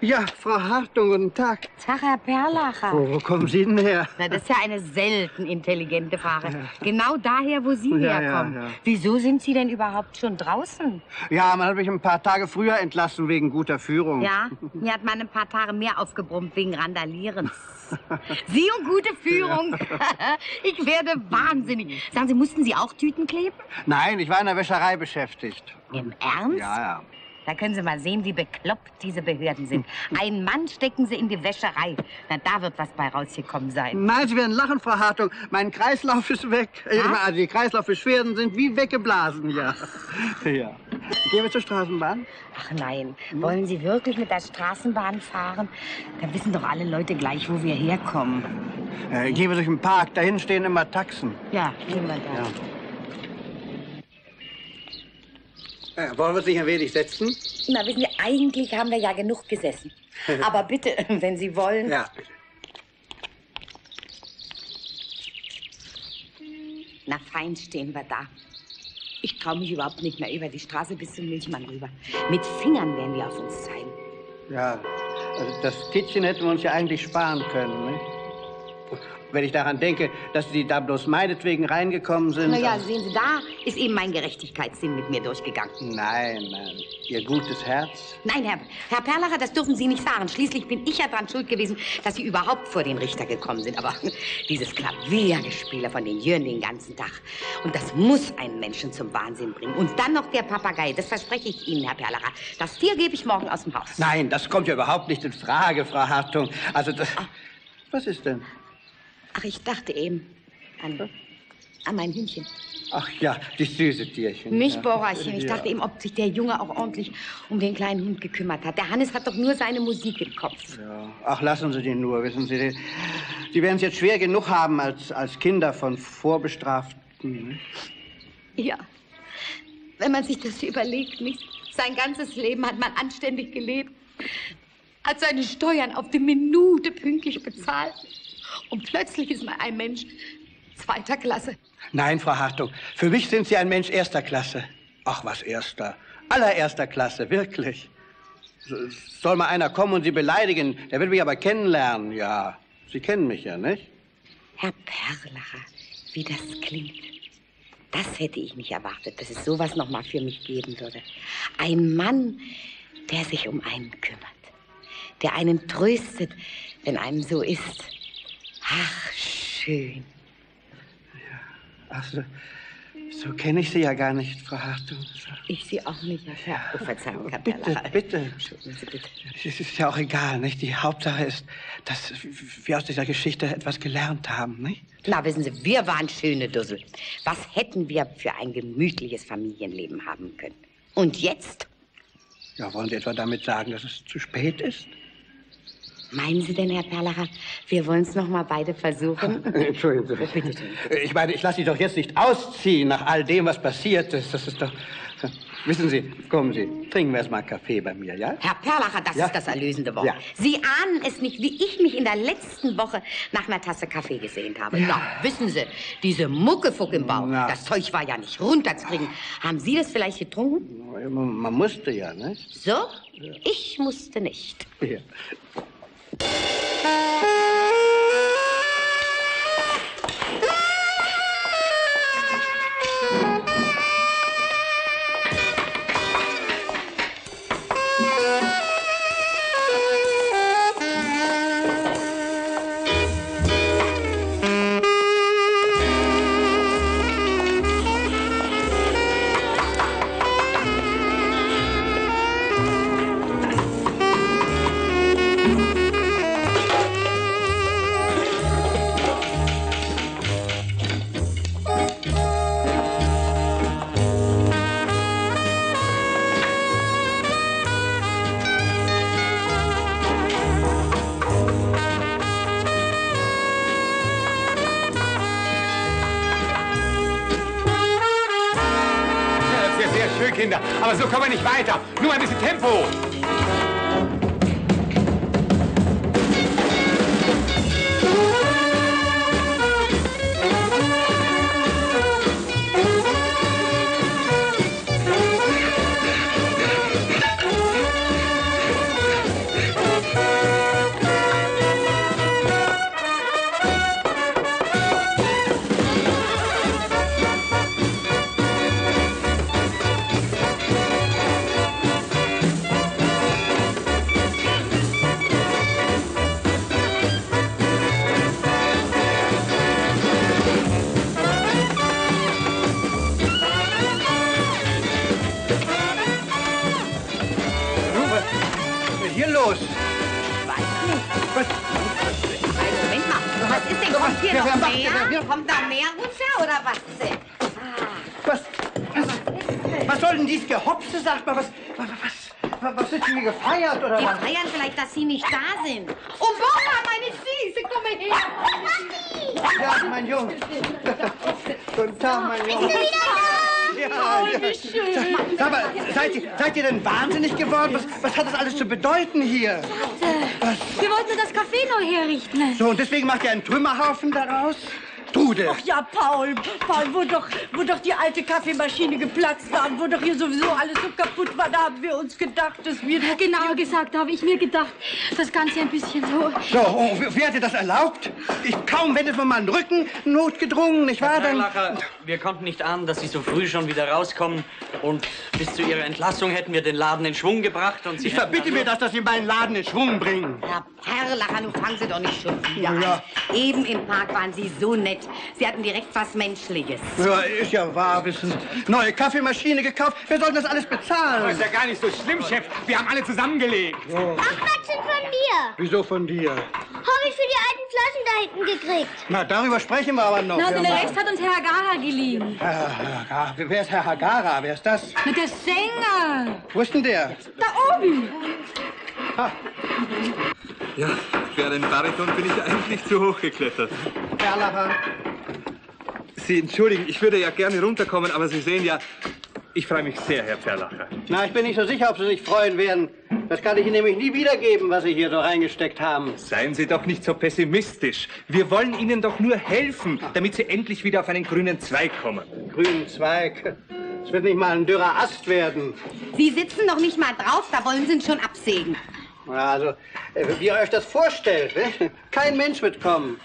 Speaker 1: Ja, Frau Hartung, guten Tag.
Speaker 2: Tag, Herr Perlacher.
Speaker 1: Wo kommen Sie denn her?
Speaker 2: Na, das ist ja eine selten intelligente Frage. Ja. Genau daher, wo Sie herkommen.
Speaker 1: Ja.
Speaker 2: Wieso sind Sie denn überhaupt schon draußen?
Speaker 1: Ja, man hat mich ein paar Tage früher entlassen wegen guter Führung.
Speaker 2: Ja, mir hat man ein paar Tage mehr aufgebrummt wegen Randalierens. Sie und gute Führung. Ich werde wahnsinnig. Sagen Sie, mussten Sie auch Tüten kleben?
Speaker 1: Nein, ich war in der Wäscherei beschäftigt.
Speaker 2: Im Ernst?
Speaker 1: Ja.
Speaker 2: Da können Sie mal sehen, wie bekloppt diese Behörden sind. Einen Mann stecken Sie in die Wäscherei. Na, da wird was bei rausgekommen sein.
Speaker 1: Nein, Sie werden lachen, Frau Hartung. Mein Kreislauf ist weg. Also die Kreislaufbeschwerden sind wie weggeblasen, ja. Ja. Gehen wir zur Straßenbahn?
Speaker 2: Ach nein, wollen Sie wirklich mit der Straßenbahn fahren? Da wissen doch alle Leute gleich, wo wir herkommen.
Speaker 1: Gehen wir durch den Park. Da hinten stehen immer Taxen.
Speaker 2: Ja, gehen wir da.
Speaker 1: Wollen wir uns nicht ein wenig setzen?
Speaker 2: Na, wissen Sie, eigentlich haben wir ja genug gesessen. Aber bitte, wenn Sie wollen.
Speaker 1: Ja, bitte.
Speaker 2: Na, fein stehen wir da. Ich traue mich überhaupt nicht mehr über die Straße bis zum Milchmann rüber. Mit Fingern werden die auf uns zeigen.
Speaker 1: Ja, also das Kittchen hätten wir uns ja eigentlich sparen können, ne? Wenn ich daran denke, dass Sie da bloß meinetwegen reingekommen sind.
Speaker 2: Na ja, sehen Sie, da ist eben mein Gerechtigkeitssinn mit mir durchgegangen.
Speaker 1: Nein, Ihr gutes Herz.
Speaker 2: Nein, Herr Perlacher, das dürfen Sie nicht sagen. Schließlich bin ich ja dran schuld gewesen, dass Sie überhaupt vor den Richter gekommen sind. Aber dieses Klaviergespiele von den Jürgen den ganzen Tag. Und das muss einen Menschen zum Wahnsinn bringen. Und dann noch der Papagei, das verspreche ich Ihnen, Herr Perlacher. Das Tier gebe ich morgen aus dem Haus.
Speaker 1: Nein, das kommt ja überhaupt nicht in Frage, Frau Hartung. Also, was ist denn?
Speaker 2: Ach, ich dachte eben an mein Hündchen.
Speaker 1: Ach ja, die süße Tierchen.
Speaker 2: Nicht
Speaker 1: ja.
Speaker 2: Borrachen. Ich dachte eben, ob sich der Junge auch ordentlich um den kleinen Hund gekümmert hat. Der Hannes hat doch nur seine Musik im Kopf.
Speaker 1: Ja. Ach, lassen Sie den nur, wissen Sie. Die werden es jetzt schwer genug haben als Kinder von Vorbestraften. Ne?
Speaker 2: Ja, wenn man sich das überlegt, nicht? Sein ganzes Leben hat man anständig gelebt, hat seine Steuern auf die Minute pünktlich bezahlt. Und plötzlich ist man ein Mensch zweiter Klasse.
Speaker 1: Nein, Frau Hartung, für mich sind Sie ein Mensch erster Klasse. Ach, was erster? Allererster Klasse, wirklich. Soll mal einer kommen und Sie beleidigen, der wird mich aber kennenlernen, ja. Sie kennen mich ja, nicht?
Speaker 2: Herr Perlacher, wie das klingt. Das hätte ich nicht erwartet, dass es sowas noch mal für mich geben würde. Ein Mann, der sich um einen kümmert. Der einen tröstet, wenn einem so ist. Ach, schön.
Speaker 1: Ja, ach, so kenne ich Sie ja gar nicht, Frau Hartung.
Speaker 2: Ich Sie auch nicht, Herr Perlacher. Oh, Verzeihung, Herr
Speaker 1: Perlacher. Bitte. Es ist ja auch egal, nicht? Die Hauptsache ist, dass wir aus dieser Geschichte etwas gelernt haben, nicht?
Speaker 2: Na, wissen Sie, wir waren schöne Dussel. Was hätten wir für ein gemütliches Familienleben haben können? Und jetzt?
Speaker 1: Ja, wollen Sie etwa damit sagen, dass es zu spät ist?
Speaker 2: Meinen Sie denn, Herr Perlacher, wir wollen es noch mal beide versuchen?
Speaker 1: Entschuldigen Sie. Bitte. Ich meine, ich lasse Sie doch jetzt nicht ausziehen nach all dem, was passiert ist. Das ist doch... Wissen Sie, kommen Sie, trinken wir erst mal Kaffee bei mir, ja?
Speaker 2: Herr Perlacher, das ist das erlösende Wort. Ja. Sie ahnen es nicht, wie ich mich in der letzten Woche nach einer Tasse Kaffee gesehnt habe. Ja. Na, wissen Sie, diese Muckefuck im Bauch, das Zeug war ja nicht runterzukriegen. Haben Sie das vielleicht getrunken?
Speaker 1: Man musste ja, ne?
Speaker 2: So? Ich musste nicht.
Speaker 1: Ja.
Speaker 9: Kinder. Aber so kommen wir nicht weiter. Nur ein bisschen Tempo.
Speaker 2: weiß nicht. Was? Moment mal, was ist denn? Kommt hier noch mehr? Kommt da mehr Rutscher oder was?
Speaker 1: Was soll denn dies Gehopse, sagt mal? Was wird hier gefeiert, oder
Speaker 2: Wir
Speaker 1: was?
Speaker 2: feiern vielleicht, dass Sie nicht da sind. Oh, Bora, meine Süße, komm her.
Speaker 1: Ja, mein Junge. Guten Tag, mein Junge.
Speaker 16: Bist du wieder da?
Speaker 1: Ja. Sag mal, seid ihr denn wahnsinnig geworden? Was hat das alles zu bedeuten hier?
Speaker 6: Wir wollten das Café neu herrichten.
Speaker 1: So, und deswegen macht ihr einen Trümmerhaufen daraus? Trude!
Speaker 5: Ach ja, Paul, wo doch die alte Kaffeemaschine geplatzt war und wo doch hier sowieso alles so kaputt war, da haben wir uns gedacht, dass wir...
Speaker 6: Genauer gesagt habe ich mir gedacht, das Ganze ein bisschen so...
Speaker 1: So, oh, wer hat dir das erlaubt? Kaum wendet man mal den Rücken, notgedrungen, nicht wahr?
Speaker 8: Herr Perlacher, wir konnten nicht ahnen, dass Sie so früh schon wieder rauskommen. Und bis zu Ihrer Entlassung hätten wir den Laden in Schwung gebracht. Und Sie
Speaker 1: Ich verbitte mir das, dass Sie meinen Laden in Schwung bringen.
Speaker 2: Herr Perlacher, nun fangen Sie doch nicht schon wieder an.
Speaker 1: Ja.
Speaker 2: Eben im Park waren Sie so nett. Sie hatten direkt was Menschliches.
Speaker 1: Ja, ist ja wahr, wissen Sie. Neue Kaffeemaschine gekauft. Wir sollten das alles bezahlen.
Speaker 9: Das ist ja gar nicht so schlimm, Chef. Wir haben alle zusammengelegt.
Speaker 1: Oh.
Speaker 16: Ach, was sind von dir?
Speaker 1: Wieso von dir?
Speaker 16: Habe ich für die alten Flaschen da hinten gekriegt.
Speaker 1: Na, darüber sprechen wir aber noch.
Speaker 6: Na, den Rest hat uns Herr Hagara geliehen.
Speaker 1: Wer ist Herr Hagara? Wer ist das?
Speaker 6: Mit der Sänger.
Speaker 1: Wo ist denn der?
Speaker 6: Da oben.
Speaker 11: Ja, für einen Bariton bin ich eigentlich zu hoch geklettert.
Speaker 1: Perlacher.
Speaker 11: Sie entschuldigen, ich würde ja gerne runterkommen, aber Sie sehen ja, ich freue mich sehr, Herr Perlacher.
Speaker 1: Na, ich bin nicht so sicher, ob Sie sich freuen werden. Das kann ich Ihnen nämlich nie wiedergeben, was Sie hier so reingesteckt haben.
Speaker 11: Seien Sie doch nicht so pessimistisch. Wir wollen Ihnen doch nur helfen, damit Sie endlich wieder auf einen grünen Zweig kommen.
Speaker 1: Grünen Zweig? Es wird nicht mal ein dürrer Ast werden.
Speaker 2: Sie sitzen noch nicht mal drauf, da wollen Sie ihn schon absägen.
Speaker 1: Ja, also, wie ihr euch das vorstellt, ne? Kein Mensch wird kommen.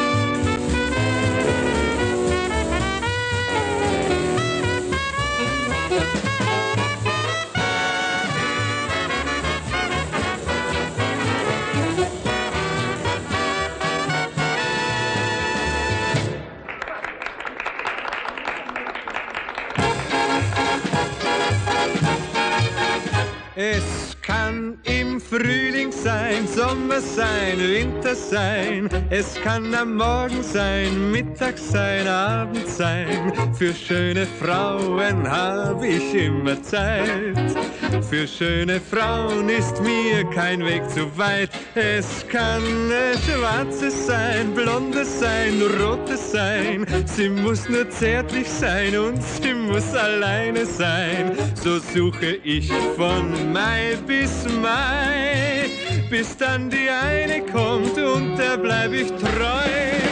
Speaker 11: Es kann im Frühling sein, Sommer sein, Winter sein. Es kann am Morgen sein, Mittag sein, Abend sein. Für schöne Frauen habe ich immer Zeit. Für schöne Frauen ist mir kein Weg zu weit. Es kann schwarzes sein, blondes sein, rotes sein. Sie muss nur zärtlich sein und sie muss alleine sein. So suche ich von Mai bis Mai, bis dann die eine kommt und der bleib ich treu.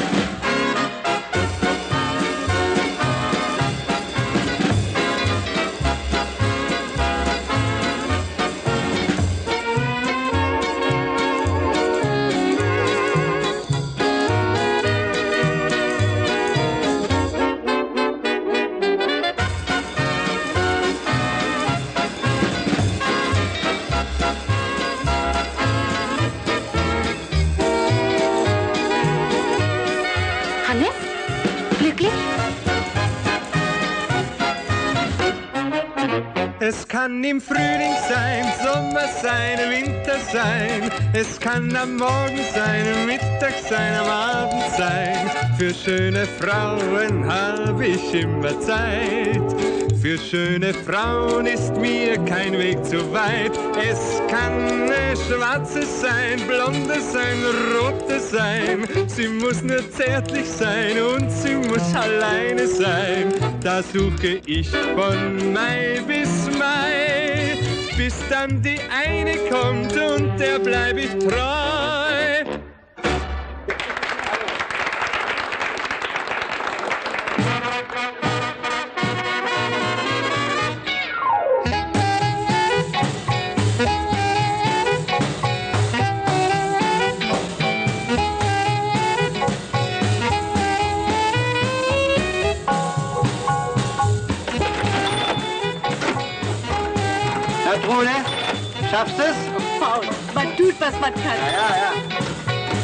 Speaker 11: Es kann im Frühling sein, Sommer sein, Winter sein. Es kann am Morgen sein, Mittag sein, am Abend sein. Für schöne Frauen habe ich immer Zeit. Für schöne Frauen ist mir kein Weg zu weit. Es kann schwarzes sein, blondes sein, rotes sein. Sie muss nur zärtlich sein und sie muss alleine sein. Da suche ich von Mai bis Mai, bis dann die eine kommt und der bleib ich treu.
Speaker 1: Trude, schaffst du es?
Speaker 5: Paul, man tut, was man kann.
Speaker 1: Ja.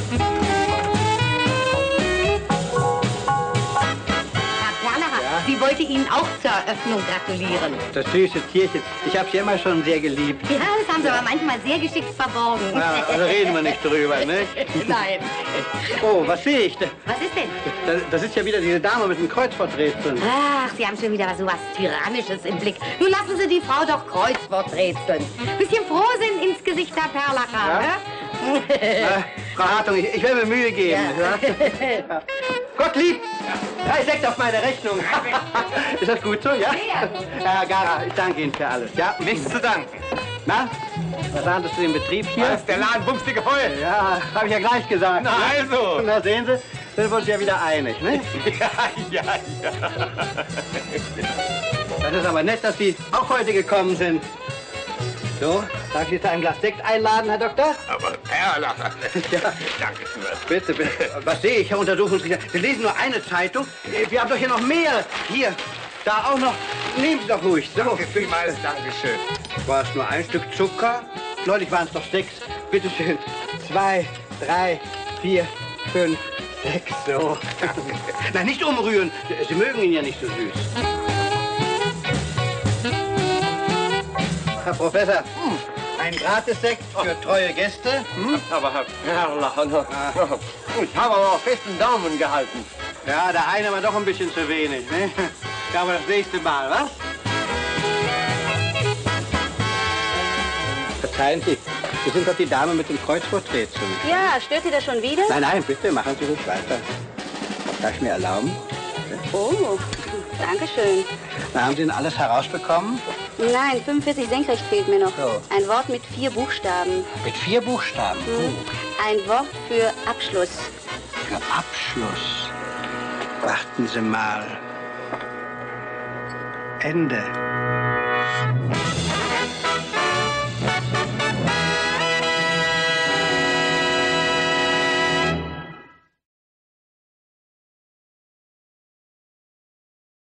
Speaker 2: Herr Perlacher, Sie wollten wollte Ihnen auch zur Eröffnung gratulieren.
Speaker 1: Das süße Tierchen. Ich habe sie immer schon sehr geliebt.
Speaker 2: Ja, das haben Sie aber manchmal sehr geschickt verborgen.
Speaker 1: Ja, also reden wir nicht drüber, ne?
Speaker 2: Nein.
Speaker 1: Oh, was sehe ich denn?
Speaker 2: Was ist denn?
Speaker 1: Das ist ja wieder diese Dame mit dem Kreuzworträtseln.
Speaker 2: Ach, Sie haben schon wieder so was Tyrannisches im Blick. Nun lassen Sie die Frau doch Kreuzworträtseln. Bisschen Frohsinn ins Gesicht, Herr Perlacher,
Speaker 1: Ja?
Speaker 2: ne?
Speaker 1: Na, Frau Hartung, ich werde mir Mühe geben. Ja. Gottlieb, 3 Sekt auf meine Rechnung. Ist das gut so, ja? Herr Gara, ich danke Ihnen für alles. Ja?
Speaker 9: Nichts zu danken.
Speaker 1: Na, was sagen Sie zu dem Betrieb hier?
Speaker 9: Was, der Laden bumstige voll?
Speaker 1: Ja, habe ich ja gleich gesagt.
Speaker 9: Na also.
Speaker 1: Na, sehen Sie, sind wir uns ja wieder einig, ne?
Speaker 9: Ja.
Speaker 1: Das ist aber nett, dass Sie auch heute gekommen sind. So, darf ich Sie zu einem Glas Sekt einladen, Herr Doktor?
Speaker 9: Aber Perlacher.
Speaker 1: Ja.
Speaker 9: Danke schön.
Speaker 1: Bitte, bitte. Was sehe ich, Herr Untersuchungsrichter? Sie lesen nur eine Zeitung. Wir haben doch hier noch mehr. Hier, da auch noch. Nehmen Sie doch ruhig. So.
Speaker 9: Danke vielmals, Dankeschön.
Speaker 1: War es nur ein Stück Zucker? Neulich waren es doch 6. Bitte schön. 2, 3, 4, 5, 6. So. Nein, nicht umrühren. Sie mögen ihn ja nicht so süß. Herr Professor, ein Gratissekt für treue Gäste.
Speaker 17: Aber Herr Perlacher, ich habe aber auch festen Daumen gehalten.
Speaker 1: Ja, der eine war doch ein bisschen zu wenig, ne? Ja, aber das nächste Mal, was? Verzeihen Sie, Sie sind doch die Dame mit dem Kreuzworträtseln.
Speaker 3: Ja, stört Sie das schon wieder?
Speaker 1: Nein, bitte, machen Sie ruhig weiter. Darf ich mir erlauben?
Speaker 3: Oh, danke schön.
Speaker 1: Na, haben Sie denn alles herausbekommen?
Speaker 3: Nein, 45 senkrecht fehlt mir noch.
Speaker 1: So.
Speaker 3: Ein Wort mit 4 Buchstaben.
Speaker 1: Mit 4 Buchstaben?
Speaker 3: Ein Wort für Abschluss.
Speaker 1: Für Abschluss. Warten Sie mal. Ende.